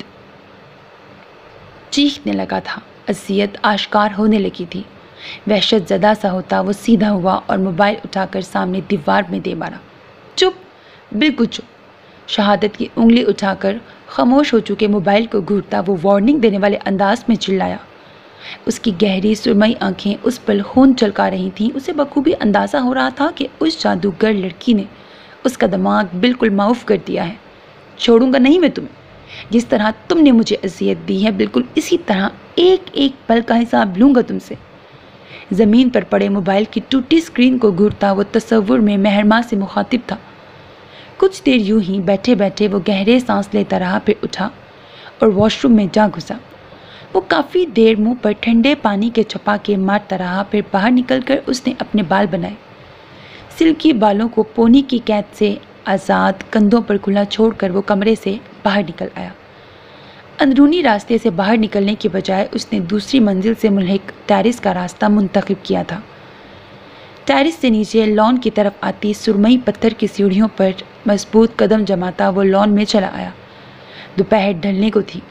چیخنے لگا تھا، اذیت آشکار ہونے لگی تھی۔ وحشت زدہ سا ہوتا وہ سیدھا ہوا اور موبائل اٹھا کر سامنے دیوار میں دے مارا۔ چپ، بالکل چپ، شہادت کی انگلی اٹھا کر خاموش ہو چکے موبائل کو گھورتا وہ وارننگ دینے والے انداز میں چلایا۔ اس کی گہری سرمئی آنکھیں اس پل خون چلکا رہی تھیں۔ اسے بخوبی اندازہ ہو رہا تھا کہ اس جادوگر لڑکی نے اس کا دماغ بالکل معاف کر دیا ہے۔ چھوڑوں گا نہیں میں تمہیں، جس طرح تم نے مجھے اذیت دی ہے بالکل اسی طرح ایک ایک پل کا حساب لوں گا تم سے۔ زمین پر پڑے موبائل کی ٹوٹی اسکرین کو گھورتا وہ تصور میں مہر ماں سے مخاطب تھا۔ کچھ دیر یوں ہی بیٹھے بیٹھے وہ گہرے سانس لیتا رہا، پھر اٹھا اور واش روم میں جا گھسا۔ وہ کافی دیر منہ پر ٹھنڈے پانی کے چھپاکے مارتا رہا، پھر باہر نکل کر اس نے اپنے بال بنائے۔ سلکی بالوں کو پونی کی قید سے آزاد کندھوں پر کھلا چھوڑ کر وہ کمرے سے باہر نکل آیا۔ اندرونی راستے سے باہر نکلنے کے بجائے اس نے دوسری منزل سے ملحق ٹیرس کا راستہ منتخب کیا تھا۔ ٹیرس سے نیچے لان کی طرف آتی سرمئی پتھر کی سیڑھیوں پر مضبوط قدم جماتا وہ لان میں چلا آیا۔ دوپہر ڈھلنے کو تھی۔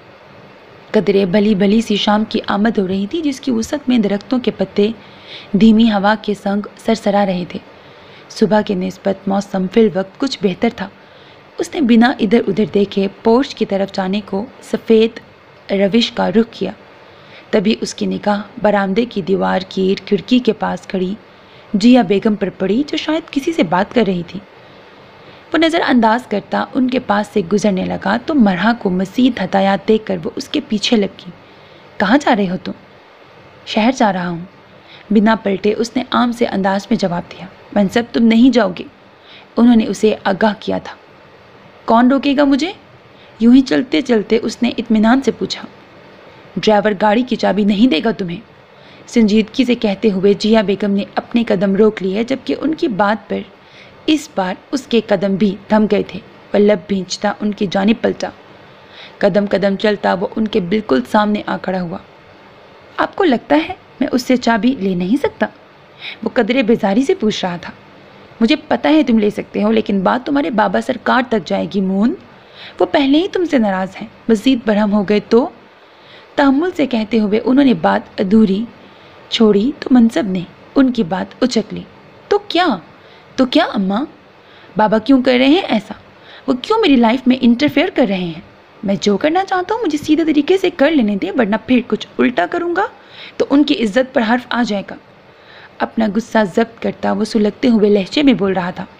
قدرے بھلی بھلی سی شام کی آمد ہو رہی تھی، جس کی وسعت میں درختوں کے پتے دھیمی ہوا کے سنگ سرسرا رہے تھے۔ صبح کے نسبت موسم فی الوقت کچھ بہتر تھا۔ اس نے بنا ادھر ادھر دیکھے پورچ کی طرف جانے کو سفید روش کا رخ کیا۔ تبھی اس کی نگاہ برآمدے کی دیوار کی کھڑکی کے پاس کھڑی جیا بیگم پر پڑی، جو شاید کسی سے بات کر رہی تھی۔ وہ نظر انداز کرتا ان کے پاس سے گزرنے لگا تو مرحا کو مزید ہدایات دے کر وہ اس کے پیچھے لگ گئی۔ کہاں جا رہے ہو تم؟ شہر جا رہا ہوں، بنا پلٹے اس نے عام سے انداز میں جواب دیا۔ منصب تم نہیں جاؤ گے، انہوں نے اسے آگاہ کیا تھا۔ کون روکے گا مجھے؟ یوں ہی چلتے چلتے اس نے اطمینان سے پوچھا۔ ڈرائیور گاڑی کی چابی نہیں دے گا تمہیں، سنجیدگی سے کہتے ہوئے جیا بیگم نے اپنے قدم روک لیے، جبکہ ان کی بات پر اس بار اس کے قدم بھی تھم گئے تھے۔ وہ لب بھینچتا ان کی جانب پلٹا۔ قدم قدم چلتا وہ ان کے بالکل سامنے آ کھڑا ہوا۔ آپ کو لگتا ہے میں اس سے چابی لے نہیں سکتا؟ وہ قدرے بیزاری سے پوچھ رہا تھا۔ مجھے پتہ ہے تم لے سکتے ہو، لیکن بات تمہارے بابا سرکار تک جائے گی مون، وہ پہلے ہی تم سے ناراض ہیں، مزید برہم ہو گئے تو؟ تحمل سے کہتے ہوئے انہوں نے بات ادھوری چھوڑی تو منصب نے ان کی بات اچک لی۔ تو کیا تو کیا اماں؟ بابا کیوں کر رہے ہیں ایسا؟ وہ کیوں میری لائف میں انٹرفیئر کر رہے ہیں؟ میں جو کرنا چاہتا ہوں مجھے سیدھے طریقے سے کر لینے دیں، ورنہ پھر کچھ الٹا کروں گا تو ان کی عزت پر حرف آ جائے گا۔ اپنا غصہ ضبط کرتا وہ سلگتے ہوئے لہجے میں بول رہا تھا۔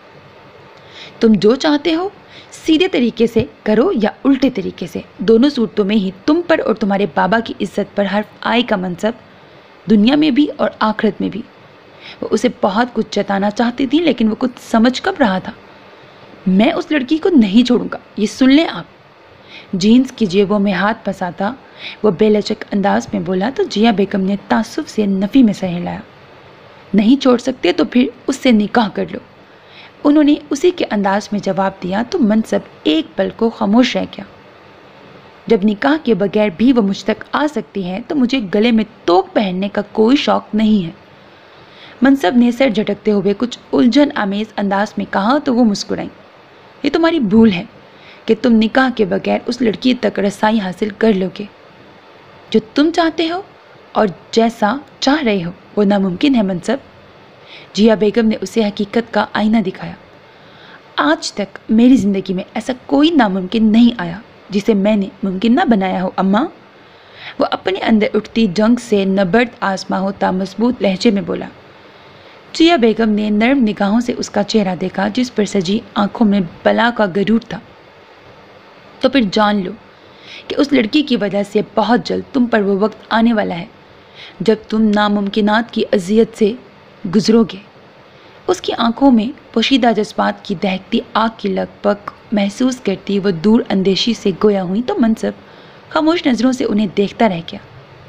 تم جو چاہتے ہو سیدھے طریقے سے کرو یا الٹے طریقے سے، دونوں صورتوں میں ہی تم پر اور تمہارے بابا کی عزت پر حرف آئے کا منصب، دنیا میں بھی اور آخرت میں بھی۔ وہ اسے بہت کچھ جتانا چاہتی تھی، لیکن وہ کچھ سمجھ کب رہا تھا۔ میں اس لڑکی کو نہیں چھوڑوں گا، یہ سن لیں آپ۔ جینز کی جیبوں میں ہاتھ پھنساتا وہ بے لچک انداز میں بولا تو جیا بیگم نے تعصب سے نفی میں سر ہلایا۔ نہیں چھوڑ سکتے تو پھر اس سے نکاح کر لو، انہوں نے اسی کے انداز میں جواب دیا تو منصب ایک پل کو خاموش رہ گیا۔ جب نکاح کے بغیر بھی وہ مجھ تک آ سکتی ہے تو مجھے گلے میں توک پہننے کا کوئی شوق نہیں ہے، منصب نے سر جھٹکتے ہوئے کچھ الجھن آمیز انداز میں کہا تو وہ مسکرائیں۔ یہ تمہاری بھول ہے کہ تم نکاح کے بغیر اس لڑکی تک رسائی حاصل کر لو گے۔ جو تم چاہتے ہو اور جیسا چاہ رہے ہو وہ ناممکن ہے منصب۔ جیا بیگم نے اسے حقیقت کا آئینہ دکھایا۔ آج تک میری زندگی میں ایسا کوئی ناممکن نہیں آیا جسے میں نے ممکن نہ بنایا ہو اماں۔ وہ اپنے اندر اٹھتی جنگ سے نبرد آزما ہوتا مضبوط لہجے میں بولا۔ جیا بیگم نے نرم نگاہوں سے اس کا چہرہ دیکھا جس پر سجی آنکھوں میں بلا کا غرور تھا۔ تو پھر جان لو کہ اس لڑکی کی وجہ سے بہت جلد تم پر وہ وقت آنے والا ہے جب تم ناممکنات کی اذیت سے گزرو گے۔ اس کی آنکھوں میں پوشیدہ جذبات کی دہکتی آگ کی لگ بگ محسوس کرتی وہ دور اندیشی سے گویا ہوئی تو منصب خاموش نظروں سے انہیں دیکھتا رہ گیا۔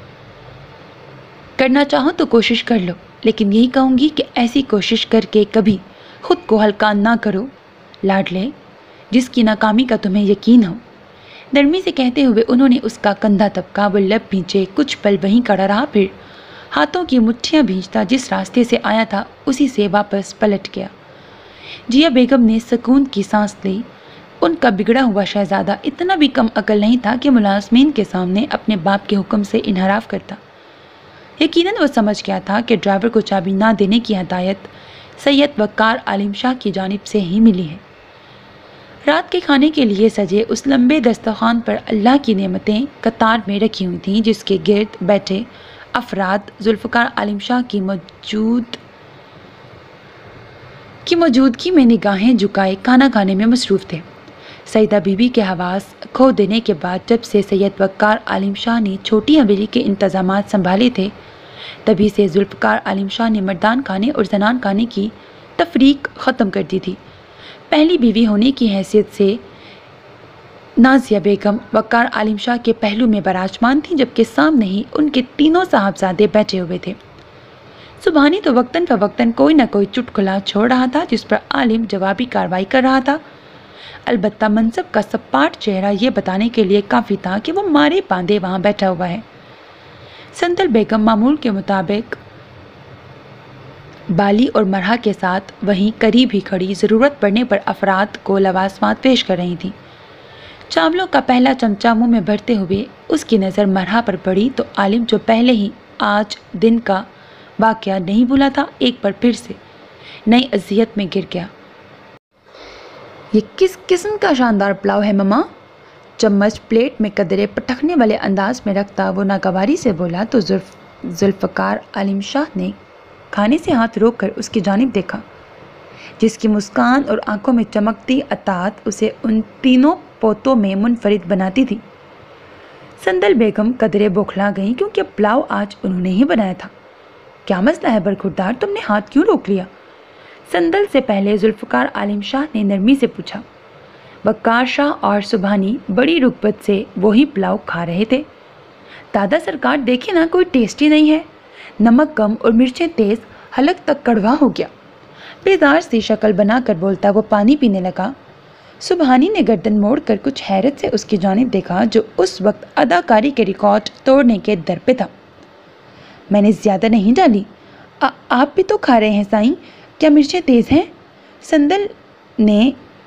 کرنا چاہو تو کوشش کر لو، لیکن یہی کہوں گی کہ ایسی کوشش کر کے کبھی خود کو ہلکا نہ کرو لاڈلے، جس کی ناکامی کا تمہیں یقین ہو۔ نرمی سے کہتے ہوئے انہوں نے اس کا کندھا تبکا، وہ لب بھینچے کچھ پل وہیں کھڑا رہا، پھر ہاتھوں کی مٹھیاں بھینچتا جس راستے سے آیا تھا اسی سے واپس پلٹ گیا۔ جیا بیگم نے سکون کی سانس لی۔ ان کا بگڑا ہوا شہزادہ اتنا بھی کم عقل نہیں تھا کہ ملازمین کے سامنے اپنے باپ کے حکم سے انحراف کرتا۔ یقیناً وہ سمجھ گیا تھا کہ ڈرائیور کو چابی نہ دینے کی ہدایت سید وقار عالم شاہ کی جانب سے ہی ملی ہے۔ رات کے کھانے کے لیے سجے اس لمبے دسترخوان پر اللہ کی نعمتیں قطار میں رکھی ہوئی تھیں، جس کے گرد بیٹھے افراد ذوالفقار عالم شاہ کی موجود کی موجودگی میں نگاہیں جھکائے کھانا کھانے میں مصروف تھے۔ سیدہ بی بی کے حواس کھو دینے کے بعد جب سے سید وقار عالم شاہ نے چھوٹی حویلی کے انتظامات سنبھالے تھے، تبھی سے ذوالفقار عالم شاہ نے مردان کھانے اور زنان کھانے کی تفریق ختم کر دی تھی۔ پہلی بیوی ہونے کی حیثیت سے نازیہ بیگم وقار عالم شاہ کے پہلو میں براجمان تھی، جبکہ سامنے ہی ان کے تینوں صاحبزادے بیٹھے ہوئے تھے۔ سبحانی تو وقتاً فوقتاً کوئی نہ کوئی چٹکلا چھوڑ رہا تھا جس پر عالم جوابی کارروائی کر رہا تھا۔ البتہ منصب کا سپاٹ چہرہ یہ بتانے کے لیے کافی تھا کہ وہ مارے باندھے وہاں بیٹھا ہوا ہے۔ سندل بیگم معمول کے مطابق بالی اور مرحا کے ساتھ وہیں قریب ہی کھڑی ضرورت پڑنے پر افراد کو لوازمات پیش کر رہی تھیں۔ چاولوں کا پہلا چمچہ منہ میں بھرتے ہوئے اس کی نظر مرحا پر پڑی تو عالم جو پہلے ہی آج دن کا واقعہ نہیں بھولا تھا، ایک بار پھر سے نئی اذیت میں گر گیا۔ یہ کس قسم کا شاندار پلاؤ ہے مما؟ چمچ پلیٹ میں قدرے پٹکنے والے انداز میں رکھتا وہ ناگواری سے بولا تو ذوالفقار عالم شاہ نے کھانے سے ہاتھ روک کر اس کی جانب دیکھا، جس کی مسکان اور آنکھوں میں چمکتی اطاعت اسے ان تینوں پوتوں میں منفرد بناتی تھی۔ سندل بیگم قدرے بوکھلا گئی کیونکہ پلاؤ آج انہوں نے ہی بنایا تھا۔ کیا مسئلہ ہے برخوردار، تم نے ہاتھ کیوں روک لیا؟ سندل سے پہلے ذوالفقار عالم شاہ نے نرمی سے پوچھا۔ وقار شاہ اور سبحانی بڑی رغبت سے وہی پلاؤ کھا رہے تھے۔ دادا سرکار دیکھیں نا، کوئی ٹیسٹی نہیں ہے، نمک کم اور مرچیں تیز، حلق تک کڑوا ہو گیا۔ بیزار سی شکل بنا کر بولتا وہ پانی پینے لگا۔ سبحانی نے گردن موڑ کر کچھ حیرت سے اس کی جانب دیکھا جو اس وقت اداکاری کے ریکارڈ توڑنے کے در پہ تھا۔ میں نے زیادہ نہیں ڈالی، آپ بھی تو کھا رہے ہیں سائیں، کیا مرچیں تیز ہیں؟ سندل نے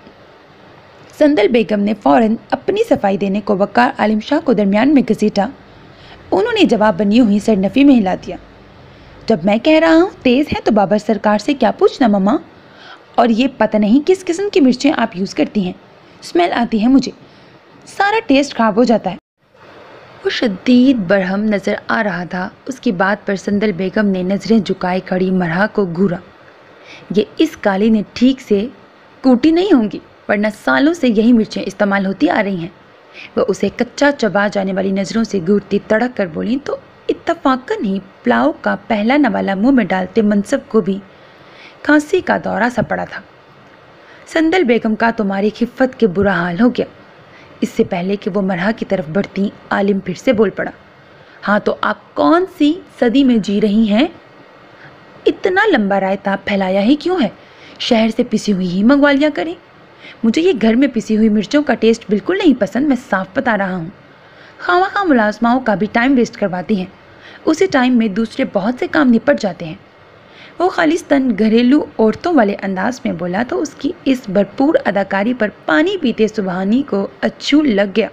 سندل بیگم نے فوراً اپنی صفائی دینے کو وقار عالم شاہ کو درمیان میں گھسیٹا۔ انہوں نے جواب بنی ہوئی سر نفی میں ہلا دیا۔ جب میں کہہ رہا ہوں تیز ہے تو بابر سرکار سے کیا پوچھنا مما؟ اور یہ پتہ نہیں کس قسم کی مرچیں آپ یوز کرتی ہیں، اسمیل آتی ہے مجھے، سارا ٹیسٹ خراب ہو جاتا ہے۔ وہ شدید برہم نظر آ رہا تھا۔ اس کی بات پر سندل بیگم نے نظریں جھکائے کھڑی مرحا کو گھورا۔ یہ اس کالی نے ٹھیک سے کوٹی نہیں ہوں گی، ورنہ سالوں سے یہی مرچیں استعمال ہوتی آ رہی ہیں۔ وہ اسے کچا چبا جانے والی نظروں سے گھورتی تڑک کر بولی تو اتفاقاً ہی پلاؤ کا پہلا نوالا منہ میں ڈالتے منصب کو بھی کھانسی کا دورہ سا پڑا تھا۔ سندل بیگم کا تمہاری خفت کے برا حال ہو گیا۔ اس سے پہلے کہ وہ مرحا کی طرف بڑھتی عالم پھر سے بول پڑا۔ ہاں تو آپ کون سی صدی میں جی رہی ہیں؟ اتنا لمبا رائتا پھیلایا ہی کیوں ہے؟ شہر سے پسی ہوئی ہی منگوا لیا کریں۔ مجھے یہ گھر میں پسی ہوئی مرچوں کا ٹیسٹ بالکل نہیں پسند، میں صاف بتا رہا ہوں۔ خواہ خواہ ملازماؤں کا بھی ٹائم ویسٹ کرواتی ہیں، اسی ٹائم میں دوسرے بہت سے کام نپٹ جاتے ہیں۔ وہ خالصتاً گھریلو عورتوں والے انداز میں بولا تو اس کی اس بھرپور اداکاری پر پانی پیتے سبحانی کو اچھو لگ گیا۔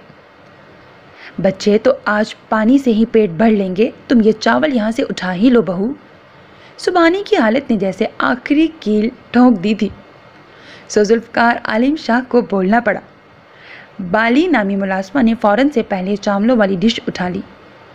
بچے تو آج پانی سے ہی پیٹ بھر لیں گے، تم یہ چاول یہاں سے اٹھا ہی لو بہو۔ سبحانی کی حالت نے جیسے آخری کیل ٹھونک دی تھی، سو ذوالفقار عالم شاہ کو بولنا پڑا۔ بالی نامی ملازمہ نے فوراً سے پہلے چاولوں والی ڈش اٹھا لی۔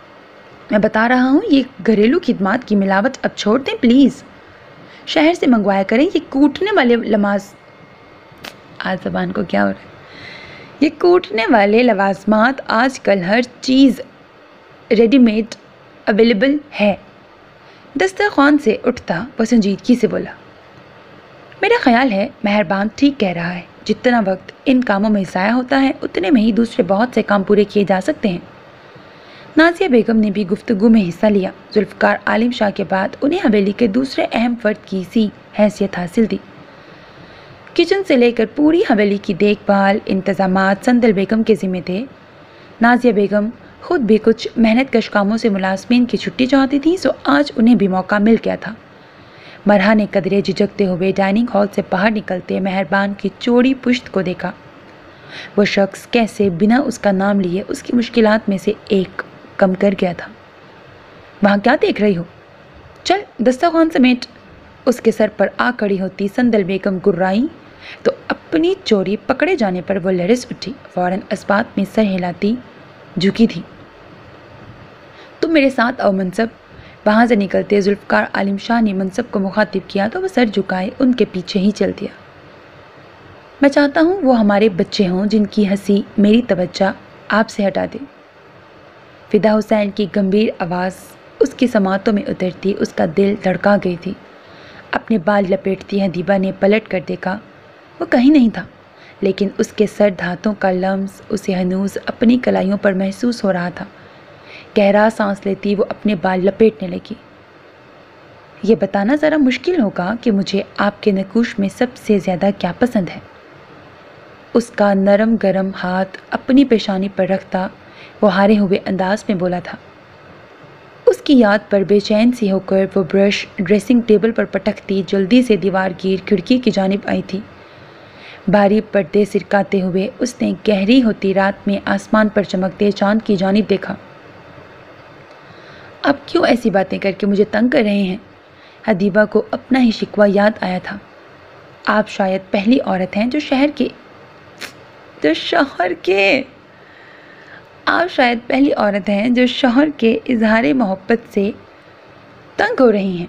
میں بتا رہا ہوں یہ گھریلو خدمات کی ملاوٹ اب چھوڑ دیں پلیز. شہر سے منگوایا کریں. یہ کوٹنے والے لماز آج زبان کو کیا ہو رہا ہے یہ کوٹنے والے لوازمات آج کل ہر چیز ریڈی میڈ اویلیبل ہے. دسترخوان سے اٹھتا وہ سنجیدگی سے بولا. میرا خیال ہے مہربان ٹھیک کہہ رہا ہے. جتنا وقت ان کاموں میں ضائع ہوتا ہے اتنے میں ہی دوسرے بہت سے کام پورے کیے جا سکتے ہیں. نازیہ بیگم نے بھی گفتگو میں حصہ لیا. ذوالفقار عالم شاہ کے بعد انہیں حویلی کے دوسرے اہم فرد کی سی حیثیت حاصل تھی. کچن سے لے کر پوری حویلی کی دیکھ بھال انتظامات سندل بیگم کے ذمے تھے. نازیہ بیگم خود بھی کچھ محنت کش کاموں سے ملازمین کی چھٹی چاہتی تھی، سو آج انہیں بھی موقع مل گیا تھا. مرحا نے قدرے جھجکتے ہوئے ڈائننگ ہال سے باہر نکلتے مہربان کی چوڑی پشت کو دیکھا. وہ شخص کیسے بنا اس کا نام لیے اس کی مشکلات میں سے ایک کم کر گیا تھا. وہاں کیا دیکھ رہی ہو؟ چل دسترخوان سمیٹ. اس کے سر پر آ کڑی ہوتی سندل بیگم گرائی تو اپنی چوری پکڑے جانے پر وہ لرز اٹھی. فوراً اسبات میں سر ہلاتی جھکی تھی. تم میرے ساتھ آؤ منصب. وہاں سے نکلتے ذوالفقار عالم شاہ نے منصب کو مخاطب کیا تو وہ سر جھکائے ان کے پیچھے ہی چل دیا. میں چاہتا ہوں وہ ہمارے بچے ہوں جن کی ہنسی میری توجہ آپ سے ہٹا دے. فدا حسین کی گمبھیر آواز اس کی سماعتوں میں اترتی اس کا دل دھڑکا گئی تھی. اپنے بال لپیٹتی حدیبہ نے پلٹ کر دیکھا. وہ کہیں نہیں تھا، لیکن اس کے سرد ہاتھوں کا لمس اسے ہنوز اپنی کلائیوں پر محسوس ہو رہا تھا. گہرا سانس لیتی وہ اپنے بال لپیٹنے لگی. یہ بتانا ذرا مشکل ہوگا کہ مجھے آپ کے نقوش میں سب سے زیادہ کیا پسند ہے. اس کا نرم گرم ہاتھ اپنی پیشانی پر رکھتا وہ ہارے ہوئے انداز میں بولا تھا. اس کی یاد پر بے چین سی ہو کر وہ برش ڈریسنگ ٹیبل پر پٹکتی جلدی سے دیوار گیر کھڑکی کی جانب آئی تھی. بھاری پردے سرکاتے ہوئے اس نے گہری ہوتی رات میں آسمان پر چمکتے چاند کی جانب دیکھا. اب کیوں ایسی باتیں کر کے مجھے تنگ کر رہے ہیں؟ حدیبہ کو اپنا ہی شکوہ یاد آیا تھا. آپ شاید پہلی عورت ہیں جو شہر کے جو شوہر کے آپ شاید پہلی عورت ہیں جو شوہر کے اظہار محبت سے تنگ ہو رہی ہیں.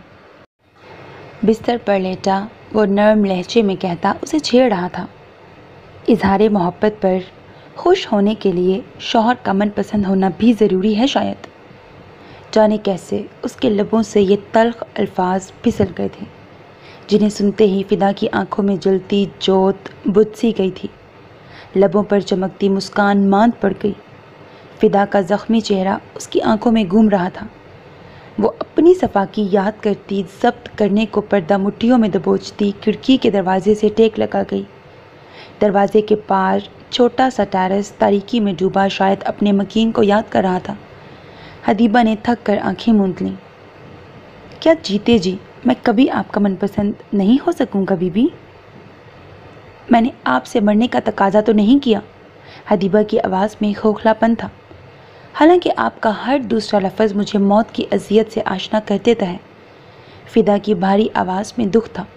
بستر پر لیٹا وہ نرم لہجے میں کہتا اسے چھیڑ رہا تھا. اظہار محبت پر خوش ہونے کے لیے شوہر کا من پسند ہونا بھی ضروری ہے شاید. جانے کیسے اس کے لبوں سے یہ تلخ الفاظ پھسل گئے تھے جنہیں سنتے ہی فدا کی آنکھوں میں جلتی جوت بجھ سی گئی تھی. لبوں پر چمکتی مسکان ماند پڑ گئی. فدا کا زخمی چہرہ اس کی آنکھوں میں گھوم رہا تھا. وہ اپنی صفا کی یاد کرتی ضبط کرنے کو پردہ مٹھیوں میں دبوچتی کھڑکی کے دروازے سے ٹیک لگا گئی. دروازے کے پار چھوٹا سا ٹیرس تاریکی میں ڈوبا شاید اپنے مکین کو یاد کر رہا تھا. حدیبہ نے تھک کر آنکھیں موند لیں. کیا جیتے جی میں کبھی آپ کا من پسند نہیں ہو سکوں گا بی بی؟ میں نے آپ سے مرنے کا تقاضا تو نہیں کیا. حدیبہ کی آواز میں کھوکھلا پن تھا، حالانکہ آپ کا ہر دوسرا لفظ مجھے موت کی اذیت سے آشنا کر دیتا ہے. فدا کی بھاری آواز میں دکھ تھا.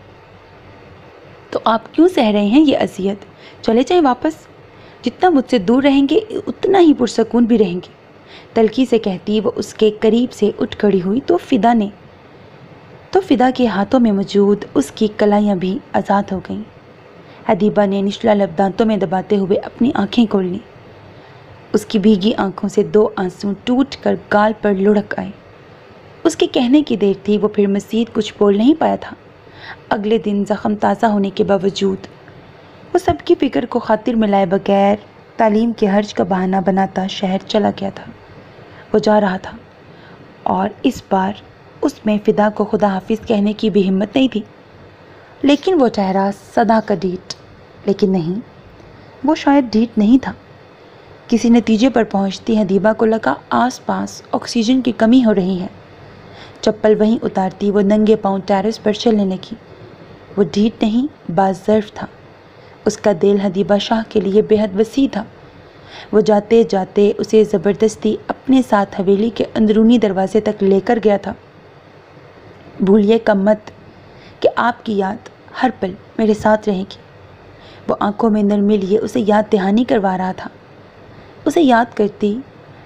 تو آپ کیوں سہ رہے ہیں یہ اذیت؟ چلے جائیں واپس. جتنا مجھ سے دور رہیں گے اتنا ہی پرسکون بھی رہیں گے. تلخی سے کہتی وہ اس کے قریب سے اٹھ کھڑی ہوئی تو فدا نے تو فدا کے ہاتھوں میں موجود اس کی کلائیاں بھی آزاد ہو گئیں. حدیبہ نے نچلا لب دانتوں میں دباتے ہوئے اپنی آنکھیں کھول لیں. اس کی بھیگی آنکھوں سے دو آنسو ٹوٹ کر گال پر لڑک آئے. اس کے کہنے کی دیر تھی وہ پھر مزید کچھ بول نہیں پایا تھا. اگلے دن زخم تازہ ہونے کے باوجود وہ سب کی فکر کو خاطر میں لائے بغیر تعلیم کے حرج کا بہانہ بناتا شہر چلا گیا تھا. وہ جا رہا تھا اور اس بار اس میں فدا کو خدا حافظ کہنے کی بھی ہمت نہیں تھی. لیکن وہ چہرہ صدا کا ڈیٹ لیکن نہیں، وہ شاید ڈیٹ نہیں تھا. کسی نتیجے پر پہنچتی حدیبہ کو لگا آس پاس آکسیجن کی کمی ہو رہی ہے. چپل وہیں اتارتی وہ ننگے پاؤں ٹیرس پر چلنے لگی. وہ ڈیٹ نہیں باظرف تھا. اس کا دل حدیبہ شاہ کے لیے بے حد وسیع تھا. وہ جاتے جاتے اسے زبردستی اپنے ساتھ حویلی کے اندرونی دروازے تک لے کر گیا تھا. بھولیے کم مت کہ آپ کی یاد ہر پل میرے ساتھ رہے گی. وہ آنکھوں میں نرمی لیے اسے یاد دہانی کروا رہا تھا. اسے یاد کرتی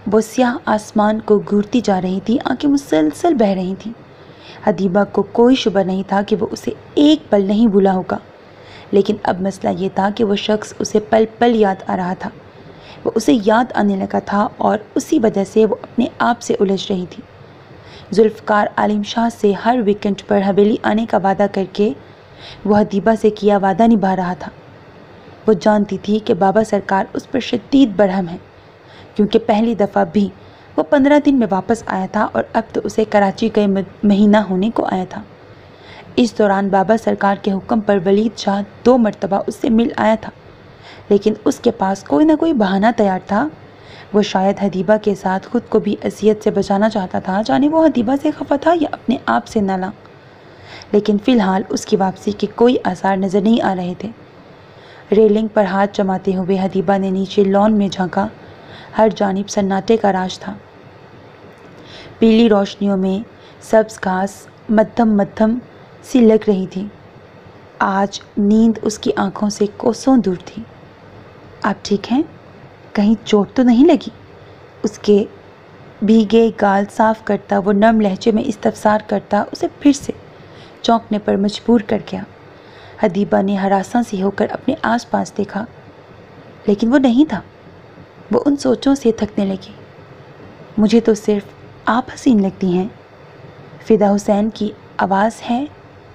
وہ سیاہ آسمان کو گھورتی جا رہی تھی، آنکھیں مسلسل بہہ رہی تھیں۔ حدیبہ کو کوئی شبہ نہیں تھا کہ وہ اسے ایک پل نہیں بھولا ہوگا، لیکن اب مسئلہ یہ تھا کہ وہ شخص اسے پل پل یاد آ رہا تھا۔ وہ اسے یاد آنے لگا تھا اور اسی وجہ سے وہ اپنے آپ سے الجھ رہی تھی۔ ذوالفقار عالم شاہ سے ہر ویکنڈ پر حویلی آنے کا وعدہ کر کے وہ حدیبہ سے کیا وعدہ نبھا رہا تھا۔ وہ جانتی تھی کہ بابا سرکار اس پر شدید برہم ہے، کیونکہ پہلی دفعہ بھی وہ پندرہ دن میں واپس آیا تھا اور اب تو اسے کراچی گئے مہینہ ہونے کو آیا تھا۔ اس دوران بابا سرکار کے حکم پر ولید شاہ دو مرتبہ اس سے مل آیا تھا، لیکن اس کے پاس کوئی نہ کوئی بہانہ تیار تھا۔ وہ شاید حدیبہ کے ساتھ خود کو بھی اذیت سے بچانا چاہتا تھا، جانے وہ حدیبہ سے خفا تھا یا اپنے آپ سے نالاں، لیکن فی الحال اس کی واپسی کے کوئی آثار نظر نہیں آ رہے تھے۔ ریلنگ پر ہاتھ جماتے ہوئے حدیبہ نے نیچے لان میں جھانکا۔ ہر جانب سناٹے کا راج تھا۔ پیلی روشنیوں میں سبز گھاس مدھم مدھم سی لگ رہی تھی۔ آج نیند اس کی آنکھوں سے کوسوں دور تھی۔ آپ ٹھیک ہیں؟ کہیں چوٹ تو نہیں لگی؟ اس کے بھیگے گال صاف کرتا وہ نرم لہجے میں استفسار کرتا اسے پھر سے چونکنے پر مجبور کر گیا۔ حدیبہ نے ہراساں سی ہو کر اپنے آس پاس دیکھا، لیکن وہ نہیں تھا۔ وہ ان سوچوں سے تھکنے لگی۔ مجھے تو صرف آپ حسین لگتی ہیں، فدا حسین کی آواز ہے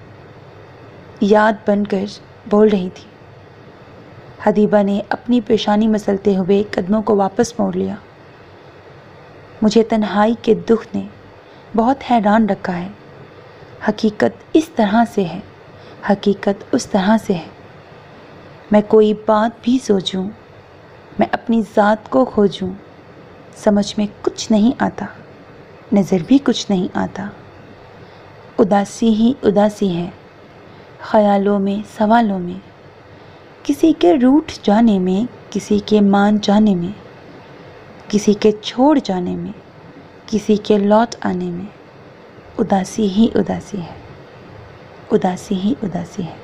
یاد بن کر بول رہی تھی۔ حدیبہ نے اپنی پیشانی مسلتے ہوئے قدموں کو واپس موڑ لیا۔ مجھے تنہائی کے دکھ نے بہت حیران رکھا ہے۔ حقیقت اس طرح سے ہے، حقیقت اس طرح سے ہے۔ میں کوئی بات بھی سوچوں، میں اپنی ذات کو کھوجوں، سمجھ میں کچھ نہیں آتا، نظر بھی کچھ نہیں آتا۔ اداسی ہی اداسی ہے، خیالوں میں سوالوں میں، کسی کے روٹھ جانے میں، کسی کے مان جانے میں، کسی کے چھوڑ جانے میں، کسی کے لوٹ آنے میں، اداسی ہی اداسی ہے، اداسی ہی اداسی ہے۔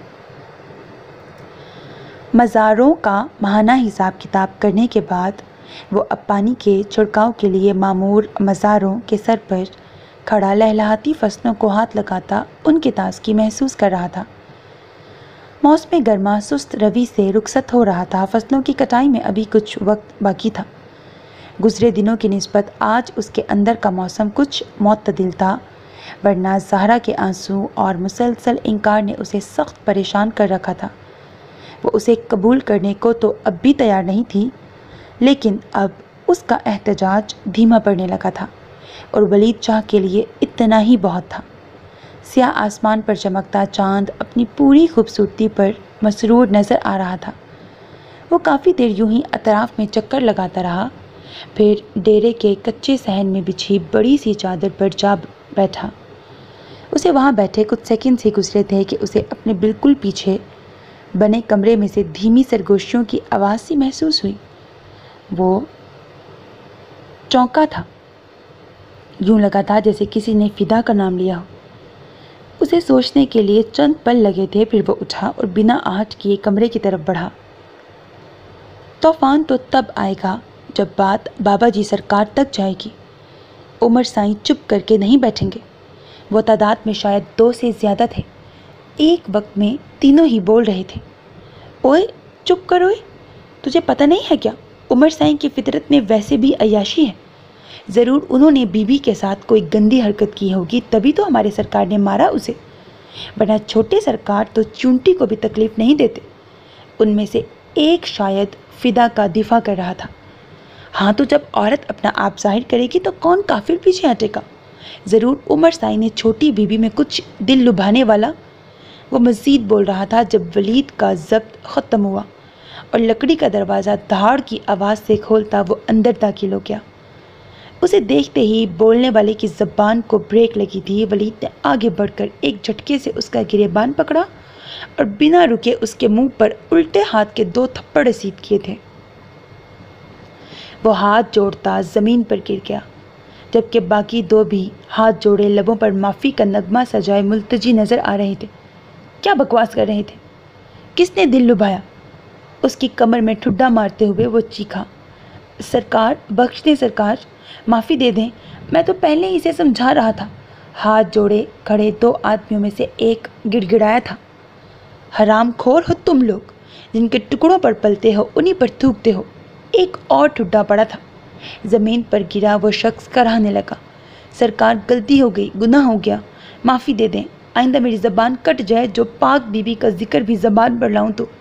مزاروں کا ماہانہ حساب کتاب کرنے کے بعد وہ اب پانی کے چھڑکاؤ کے لیے معمور مزاروں کے سر پر کھڑا لہلہاتی فصلوں کو ہاتھ لگاتا ان کی تازگی محسوس کر رہا تھا۔ موسم گرما سست روی سے رخصت ہو رہا تھا۔ فصلوں کی کٹائی میں ابھی کچھ وقت باقی تھا۔ گزرے دنوں کی نسبت آج اس کے اندر کا موسم کچھ معتدل تھا، ورنہ زہرا کے آنسو اور مسلسل انکار نے اسے سخت پریشان کر رکھا تھا۔ وہ اسے قبول کرنے کو تو اب بھی تیار نہیں تھی، لیکن اب اس کا احتجاج دھیما پڑنے لگا تھا اور ولید شاہ کے لیے اتنا ہی بہت تھا۔ سیاہ آسمان پر چمکتا چاند اپنی پوری خوبصورتی پر مسرور نظر آ رہا تھا۔ وہ کافی دیر یوں ہی اطراف میں چکر لگاتا رہا، پھر ڈیرے کے کچے صحن میں بچھی بڑی سی چادر پر جا بیٹھا۔ اسے وہاں بیٹھے کچھ سیکنڈ سے گزرے تھے کہ اسے اپنے بالکل پیچھے بنے کمرے میں سے دھیمی سرگوشیوں کی آواز سی محسوس ہوئی۔ وہ چونکا تھا، یوں لگا تھا جیسے کسی نے فدا کا نام لیا ہو۔ اسے سوچنے کے لیے چند پل لگے تھے، پھر وہ اٹھا اور بنا آہٹ کیے کمرے کی طرف بڑھا۔ طوفان تو تب آئے گا جب بات بابا جی سرکار تک جائے گی۔ عمر سائیں چپ کر کے نہیں بیٹھیں گے۔ وہ تعداد میں شاید دو سے زیادہ تھے، ایک وقت میں تینوں ہی بول رہے تھے۔ اوئے چپ کرو، تجھے پتہ نہیں ہے کیا؟ عمر سائیں کی فطرت میں ویسے بھی عیاشی ہے۔ ضرور انہوں نے بی بی کے ساتھ کوئی گندی حرکت کی ہوگی، تبھی تو ہمارے سرکار نے مارا اسے، ورنہ چھوٹے سرکار تو چونٹی کو بھی تکلیف نہیں دیتے۔ ان میں سے ایک شاید فدا کا دفاع کر رہا تھا۔ ہاں تو جب عورت اپنا آپ ظاہر کرے گی تو کون کافر پیچھے ہٹے گا؟ ضرور عمر سائیں نے چھوٹی بی بی میں کچھ دل لبھانے والا۔ وہ مزید بول رہا تھا جب ولید کا ضبط ختم ہوا اور لکڑی کا دروازہ دھاڑ کی آواز سے کھولتا وہ اندر داخل ہو گیا۔ اسے دیکھتے ہی بولنے والے کی زبان کو بریک لگی تھی۔ ولید نے آگے بڑھ کر ایک جھٹکے سے اس کا گریبان پکڑا اور بنا رکے اس کے منہ پر الٹے ہاتھ کے دو تھپڑ رسید کیے تھے۔ وہ ہاتھ جوڑتا زمین پر گر گیا، جبکہ باقی دو بھی ہاتھ جوڑے لبوں پر معافی کا نغمہ سجائے ملتجی نظر آ رہے تھے۔ کیا بکواس کر رہے تھے؟ کس نے دل لبھایا؟ اس کی کمر میں ٹھڈا مارتے ہوئے وہ چیخا۔ سرکار بخش دیں سرکار، معافی دے دیں، میں تو پہلے ہی اسے سمجھا رہا تھا۔ ہاتھ جوڑے کھڑے دو آدمیوں میں سے ایک گڑ گڑایا تھا، حرام خور ہو تم لوگ، جن کے ٹکڑوں پر پلتے ہو انہی پر تھوکتے ہو۔ ایک اور ٹھڈا پڑا تھا، زمین پر گرا وہ شخص کراہنے لگا، سرکار غلطی ہو گئی، گناہ ہو گیا، معافی دے دیں، آئندہ میری زبان کٹ جائے جو پاک بی بی کا ذکر بھی زبان پر لاؤں تو۔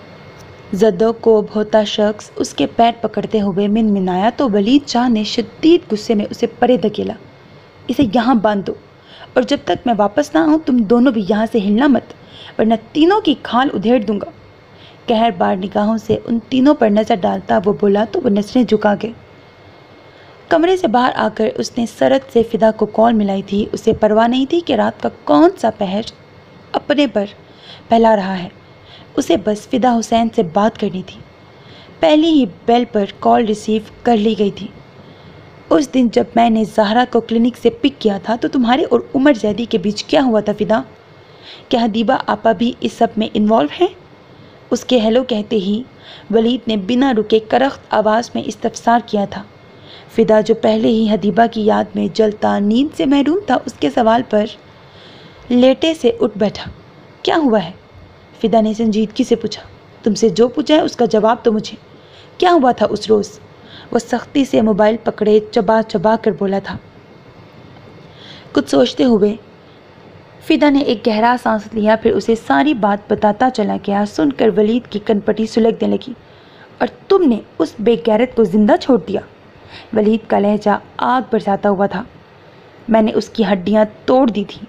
زد و کوب ہوتا شخص اس کے پیر پکڑتے ہوئے من منایا تو ولید شاہ نے شدید غصے میں اسے پرے دھکیلا۔ اسے یہاں باندھ دو، اور جب تک میں واپس نہ آؤں تم دونوں بھی یہاں سے ہلنا مت، ورنہ تینوں کی کھال ادھیڑ دوں گا۔ قہر بار نگاہوں سے ان تینوں پر نظر ڈالتا وہ بولا تو وہ نظریں جھکا گئے۔ کمرے سے باہر آ کر اس نے سرد سے فدا کو کال ملائی تھی۔ اسے پرواہ نہیں تھی کہ رات کا کون سا پہر اپنے پر پھیلا رہا ہے، اسے بس فدا حسین سے بات کرنی تھی۔ پہلی ہی بیل پر کال ریسیو کر لی گئی تھی۔ اس دن جب میں نے زہرا کو کلینک سے پک کیا تھا تو تمہارے اور عمر زیدی کے بیچ کیا ہوا تھا فدا؟ کیا حدیبہ آپا بھی اس سب میں انوالو ہیں؟ اس کے ہیلو کہتے ہی ولید نے بنا رکے کرخت آواز میں استفسار کیا تھا۔ فدا جو پہلے ہی حدیبہ کی یاد میں جلتا نیند سے محروم تھا، اس کے سوال پر لیٹے سے اٹھ بیٹھا۔ کیا ہوا ہے؟ فدا نے سنجیدگی سے پوچھا۔ تم سے جو پوچھا ہے اس کا جواب تو مجھے۔ کیا ہوا تھا اس روز؟ وہ سختی سے موبائل پکڑے چبا چبا کر بولا تھا۔ کچھ سوچتے ہوئے فدا نے ایک گہرا سانس لیا، پھر اسے ساری بات بتاتا چلا گیا۔ سن کر ولید کی کنپٹی سلگنے لگی۔ اور تم نے اس بے غیرت کو زندہ چھوڑ دیا؟ ولید کا لہجہ آگ برساتا ہوا تھا۔ میں نے اس کی ہڈیاں توڑ دی تھی۔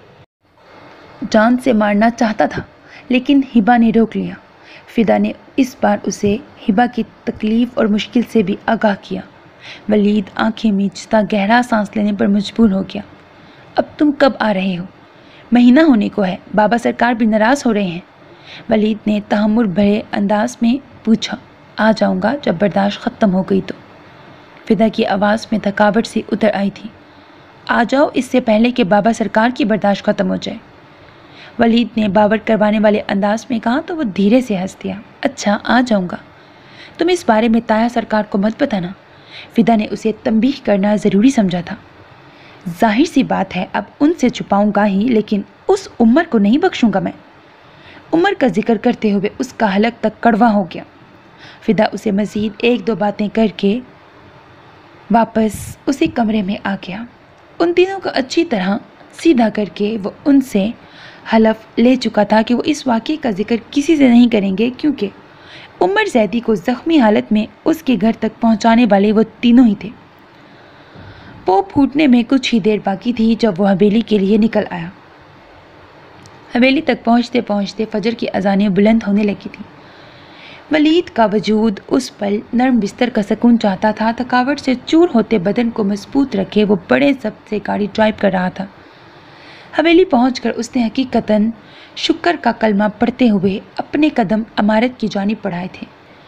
جان سے مارنا چاہتا تھا لیکن ہبا نے روک لیا۔ فدا نے اس بار اسے ہبا کی تکلیف اور مشکل سے بھی آگاہ کیا۔ ولید آنکھیں میچتا گہرا سانس لینے پر مجبور ہو گیا۔ اب تم کب آ رہے ہو؟ مہینہ ہونے کو ہے، بابا سرکار بھی ناراض ہو رہے ہیں۔ ولید نے تحمل بھرے انداز میں پوچھا۔ آ جاؤں گا جب برداشت ختم ہو گئی تو۔ فدا کی آواز میں تھکاوٹ سی اتر آئی تھی۔ آ جاؤ اس سے پہلے کہ بابا سرکار کی برداشت ختم ہو جائے، ولید نے باور کروانے والے انداز میں کہا تو وہ دھیرے سے ہنس دیا۔ اچھا آ جاؤں گا، تم اس بارے میں تایا سرکار کو مت بتانا۔ فدا نے اسے تنبیہ کرنا ضروری سمجھا تھا۔ ظاہر سی بات ہے اب ان سے چھپاؤں گا ہی، لیکن اس عمر کو نہیں بخشوں گا میں۔ عمر کا ذکر کرتے ہوئے اس کا حلق تک کڑوا ہو گیا۔ فدا اسے مزید ایک دو باتیں کر کے واپس اسی کمرے میں آ گیا۔ ان تینوں کو اچھی طرح سیدھا کر کے وہ ان سے حلف لے چکا تھا کہ وہ اس واقعے کا ذکر کسی سے نہیں کریں گے، کیونکہ عمر زیدی کو زخمی حالت میں اس کے گھر تک پہنچانے والے وہ تینوں ہی تھے۔ وہ پھوٹنے میں کچھ ہی دیر باقی تھی جب وہ حویلی کے لیے نکل آیا۔ حویلی تک پہنچتے پہنچتے فجر کی اذانیں بلند ہونے لگی تھیں۔ ولید کا وجود اس پل نرم بستر کا سکون چاہتا تھا۔ تھکاوٹ سے چور ہوتے بدن کو مضبوط رکھے وہ بڑے ضبط سے گاڑی ڈرائیو کر رہا تھا۔ حویلی پہنچ کر اس نے حقیقتاً شکر کا کلمہ پڑھتے ہوئے اپنے قدم عمارت کی جانب بڑھائے تھے۔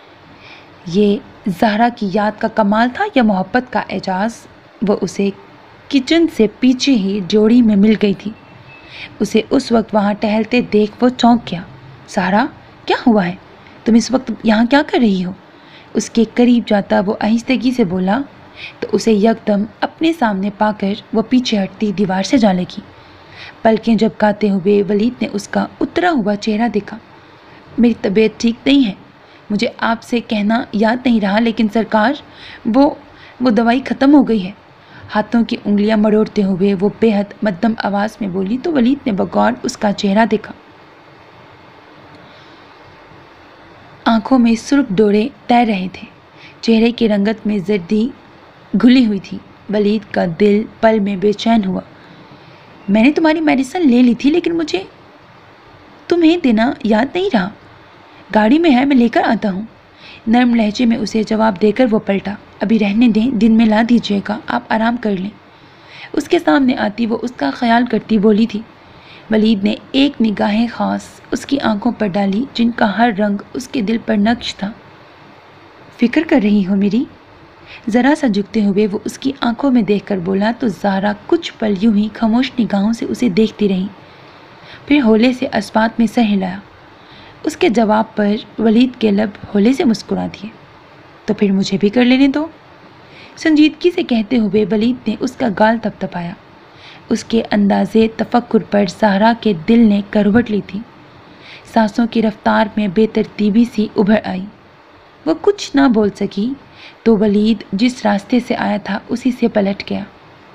یہ زہرا کی یاد کا کمال تھا یا محبت کا اعجاز؟ وہ اسے کچن سے پیچھے ہی ڈیوڑی میں مل گئی تھی۔ اسے اس وقت وہاں ٹہلتے دیکھ وہ چونک گیا۔ زہرا، کیا ہوا ہے؟ تم اس وقت یہاں کیا کر رہی ہو؟ اس کے قریب جاتا وہ آہستگی سے بولا تو اسے یکدم اپنے سامنے پا کر وہ پیچھے ہٹتی دیوار سے جا لگی۔ پلکیں جھپکاتے ہوئے ولید نے اس کا اترا ہوا چہرہ دیکھا۔ میری طبیعت ٹھیک نہیں ہے، مجھے آپ سے کہنا یاد نہیں رہا، لیکن سرکار وہ وہ دوائی ختم ہو گئی ہے۔ ہاتھوں کی انگلیاں مڑوڑتے ہوئے وہ بے حد مدھم آواز میں بولی تو ولید نے بغور اس کا چہرہ دیکھا۔ آنکھوں میں سرخ ڈورے تیر رہے تھے، چہرے کی رنگت میں زردی گھلی ہوئی تھی۔ ولید کا دل پل میں بے چین ہوا۔ میں نے تمہاری میڈیسن لے لی تھی لیکن مجھے تمہیں دینا یاد نہیں رہا۔ گاڑی میں ہے، میں لے کر آتا ہوں۔ نرم لہجے میں اسے جواب دے کر وہ پلٹا۔ ابھی رہنے دیں، دن میں لا دیجیے گا، آپ آرام کر لیں۔ اس کے سامنے آتی وہ اس کا خیال کرتی بولی تھی۔ ولید نے ایک نگاہ خاص اس کی آنکھوں پر ڈالی جن کا ہر رنگ اس کے دل پر نقش تھا۔ فکر کر رہی ہو میری؟ ذرا سا جھکتے ہوئے وہ اس کی آنکھوں میں دیکھ کر بولا تو زہرا کچھ پل یوں ہی خاموش نگاہوں سے اسے دیکھتی رہی، پھر ہولے سے اسبات میں سر ہلایا۔ اس کے جواب پر ولید کے لب ہولے سے مسکرا دیے۔ تو پھر مجھے بھی کر لینے دو۔ سنجیدگی سے کہتے ہوئے ولید نے اس کا گال تھپتھپایا۔ اس کے اندازے تفکر پر زہرا کے دل نے کروٹ لی تھی۔ سانسوں کی رفتار میں بے ترتیبی سی ابھر آئی۔ وہ کچھ نہ بول سکی تو ولید جس راستے سے آیا تھا اسی سے پلٹ گیا۔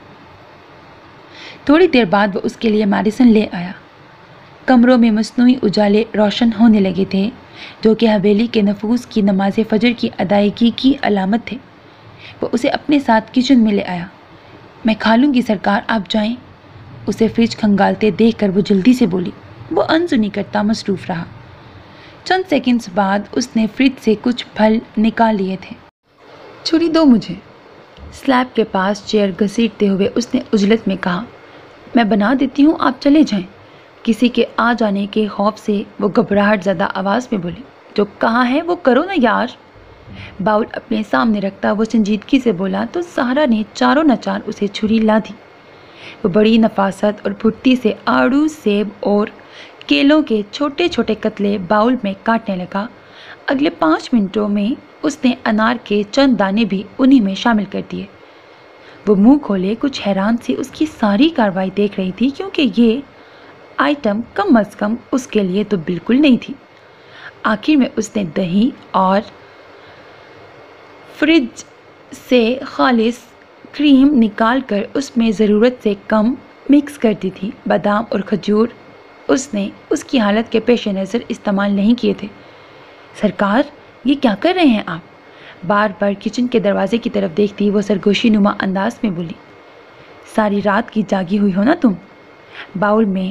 تھوڑی دیر بعد وہ اس کے لیے میڈیسن لے آیا۔ کمروں میں مصنوعی اجالے روشن ہونے لگے تھے جو کہ حویلی کے نفوس کی نماز فجر کی ادائیگی کی علامت تھے۔ وہ اسے اپنے ساتھ کچن میں لے آیا۔ میں کھا لوں گی سرکار، آپ جائیں۔ اسے فریج کھنگالتے دیکھ کر وہ جلدی سے بولی۔ وہ انسنی کرتا مصروف رہا۔ چند سیکنڈز بعد اس نے فریج سے کچھ پھل نکال لیے تھے۔ چھری دو مجھے، سلیب کے پاس چیئر گھسیٹتے ہوئے اس نے عجلت میں کہا۔ میں بنا دیتی ہوں، آپ چلے جائیں۔ کسی کے آ جانے کے خوف سے وہ گھبراہٹ زدہ آواز میں بولی۔ جو کہا ہے وہ کرو نا یار۔ باؤل اپنے سامنے رکھتا وہ سنجیدگی سے بولا تو زہرا نے چاروں نچار اسے چھری لا دی۔ وہ بڑی نفاست اور پھرتی سے آڑو، سیب اور کیلوں کے چھوٹے چھوٹے قطلے باؤل میں کاٹنے لگا۔ اگلے پانچ منٹوں میں اس نے انار کے چند دانے بھی انہی میں شامل کر دیے۔ وہ منہ کھولے کچھ حیران سی اس کی ساری کاروائی دیکھ رہی تھی کیونکہ یہ آئٹم کم از کم اس کے لیے تو بالکل نہیں تھی۔ آخر میں اس نے دہی اور فریج سے خالص کریم نکال کر اس میں ضرورت سے کم مکس کر دی تھی۔ بادام اور کھجور اس نے اس کی حالت کے پیش نظر استعمال نہیں کیے تھے۔ سرکار، یہ کیا کر رہے ہیں آپ؟ بار بار کچن کے دروازے کی طرف دیکھتی وہ سرگوشی نما انداز میں بولی۔ ساری رات کی جاگی ہوئی ہو نا تم؟ باؤل میں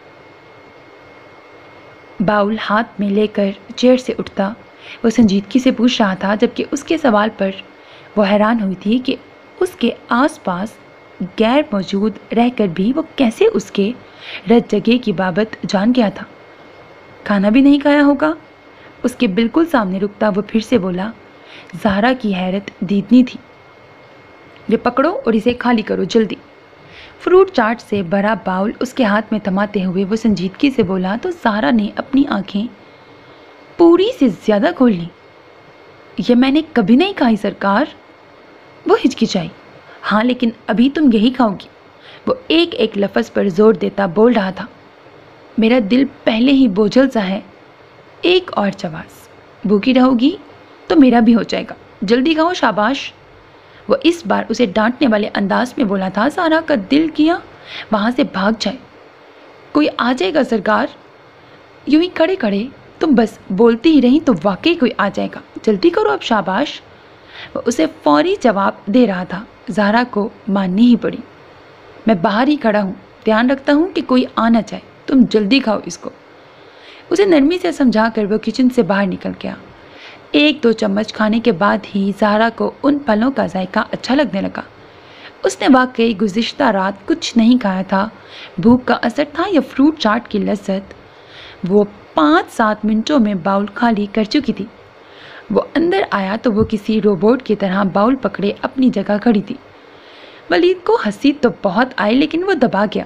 باؤل ہاتھ میں لے کر چیئر سے اٹھتا وہ سنجیدگی سے پوچھ رہا تھا، جبکہ اس کے سوال پر وہ حیران ہوئی تھی کہ اس کے آس پاس غیر موجود رہ کر بھی وہ کیسے اس کے رت جگہ کی بابت جان گیا تھا۔ کھانا بھی نہیں کھایا ہوگا؟ اس کے بالکل سامنے رکتا وہ پھر سے بولا۔ زہرا کی حیرت دیدنی تھی۔ یہ پکڑو اور اسے خالی کرو جلدی۔ فروٹ چاٹ سے بھرا باؤل اس کے ہاتھ میں تھماتے ہوئے وہ سنجیدگی سے بولا تو زہرا نے اپنی آنکھیں پوری سے زیادہ کھول لی۔ یہ میں نے کبھی نہیں کھائی سرکار۔ وہ ہچکچائی۔ ہاں لیکن ابھی تم یہی کھاؤ گی، وہ ایک ایک لفظ پر زور دیتا بول رہا تھا۔ میرا دل پہلے ہی بوجھل سا ہے۔ ایک اور چواس، بھوکی رہو گی تو میرا بھی ہو جائے گا، جلدی کھاؤ شاباش۔ وہ اس بار اسے ڈانٹنے والے انداز میں بولا تھا زہرا کا دل کیا وہاں سے بھاگ جائے۔ کوئی آ جائے گا سرکار؟ یوں ہی کھڑے کھڑے تم بس بولتی ہی رہی تو واقعی کوئی آ جائے گا، جلدی کرو اب شاباش۔ وہ اسے فوری جواب دے رہا تھا۔ زہرا کو ماننی ہی پڑی۔ میں باہر ہی کھڑا ہوں، دھیان رکھتا ہوں کہ کوئی آ نہ جائے، تم جلدی کھاؤ اس کو۔ اسے نرمی سے سمجھا کر وہ کچن سے باہر نکل گیا۔ ایک دو چمچ کھانے کے بعد ہی زہرا کو ان پھلوں کا ذائقہ اچھا لگنے لگا۔ اس نے واقعی گزشتہ رات کچھ نہیں کھایا تھا۔ بھوک کا اثر تھا یا فروٹ چاٹ کی لذت؟ وہ پانچ سات منٹوں میں باؤل خالی کر چکی تھی۔ وہ اندر آیا تو وہ کسی روبوٹ کی طرح باؤل پکڑے اپنی جگہ کھڑی تھی۔ ولید کو ہنسی تو بہت آئی لیکن وہ دبا گیا۔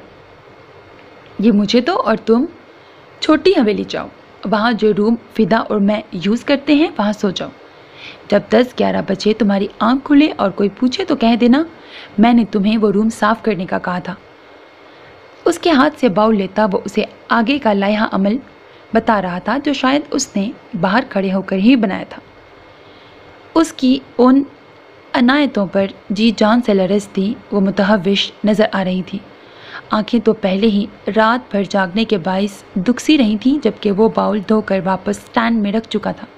یہ مجھے دو اور تم چھوٹی حویلی جاؤ، وہاں جو روم فدا اور میں یوز کرتے ہیں وہاں سو جاؤ۔ جب دس گیارہ بجے تمہاری آنکھ کھلے اور کوئی پوچھے تو کہہ دینا میں نے تمہیں وہ روم صاف کرنے کا کہا تھا۔ اس کے ہاتھ سے باؤل لیتا وہ اسے آگے کا لائحہ عمل بتا رہا تھا جو شاید اس نے باہر کھڑے ہو کر ہی بنایا تھا۔ اس کی ان عنایتوں پر جی جان سے لرزتی وہ متحوش نظر آ رہی تھی۔ آنکھیں تو پہلے ہی رات بھر جاگنے کے باعث دکھی رہی تھیں جبکہ وہ باؤل دھو کر واپس سٹینڈ میں رکھ چکا تھا۔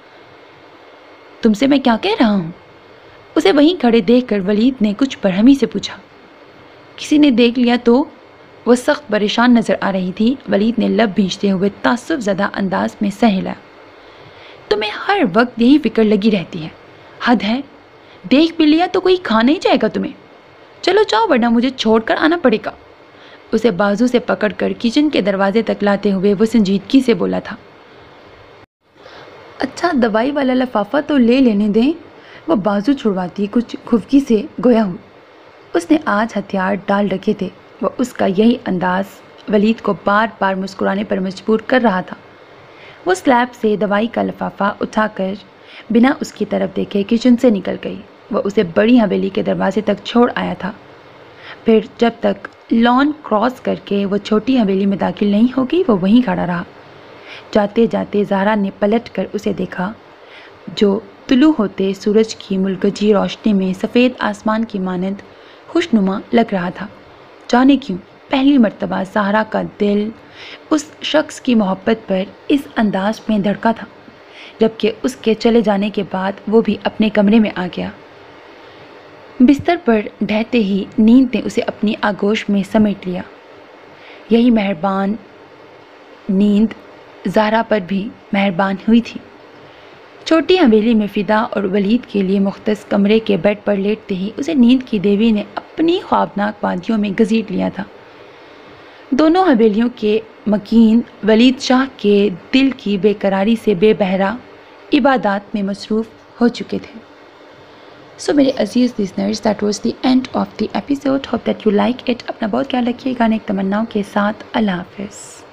تم سے میں کیا کہہ رہا ہوں؟ اسے وہیں کھڑے دیکھ کر ولید نے کچھ برہمی سے پوچھا۔ کسی نے دیکھ لیا تو؟ وہ سخت پریشان نظر آ رہی تھی۔ ولید نے لب بھینچتے ہوئے تعصب زدہ انداز میں سہ ہلایا۔ تمہیں ہر وقت یہی فکر لگی رہتی ہے، حد ہے۔ دیکھ بھی لیا تو کوئی کھا نہیں جائے گا تمہیں۔ چلو جاؤ ورنہ مجھے چھوڑ کر آنا پڑے گا۔ اسے بازو سے پکڑ کر کچن کے دروازے تک لاتے ہوئے وہ سنجیدگی سے بولا تھا۔ اچھا دوائی والا لفافہ تو لے لینے دیں۔ وہ بازو چھڑواتی کچھ خفگی سے گویا ہوئی۔ اس نے آج ہتھیار ڈال رکھے تھے۔ وہ اس کا یہی انداز ولید کو بار بار مسکرانے پر مجبور کر رہا تھا۔ وہ سلیب سے دوائی کا لفافہ اٹھا کر بنا اس کی طرف دیکھے کچن سے نکل گئی۔ وہ اسے بڑی حویلی کے دروازے تک چھوڑ آیا تھا۔ پھر جب تک لان کراس کر کے وہ چھوٹی حویلی میں داخل نہیں ہو گئی وہ وہیں کھڑا رہا۔ جاتے جاتے زہرا نے پلٹ کر اسے دیکھا جو طلوع ہوتے سورج کی ملکجی روشنی میں سفید آسمان کی مانند خوشنما لگ رہا تھا۔ جانے کیوں پہلی مرتبہ زہرا کا دل اس شخص کی محبت پر اس انداز میں دھڑکا تھا، جبکہ اس کے چلے جانے کے بعد وہ بھی اپنے کمرے میں آ گیا۔ بستر پر ڈھہتے ہی نیند نے اسے اپنی آغوش میں سمیٹ لیا۔ یہی مہربان نیند زہرا پر بھی مہربان ہوئی تھی۔ چھوٹی حویلی میں فدا اور ولید کے لیے مختص کمرے کے بیڈ پر لیٹتے ہی اسے نیند کی دیوی نے اپنی خوابناک وادیوں میں گھسیٹ لیا تھا۔ دونوں حویلیوں کے مکین ولید شاہ کے دل کی بے قراری سے بے بہرا عبادات میں مصروف ہو چکے تھے۔ سو میرے عزیز listeners, that was the end of the episode. Hope that you like it. اپنا بہت خیال رکھیے گا نیک تمناؤں کے ساتھ. اللہ حافظ.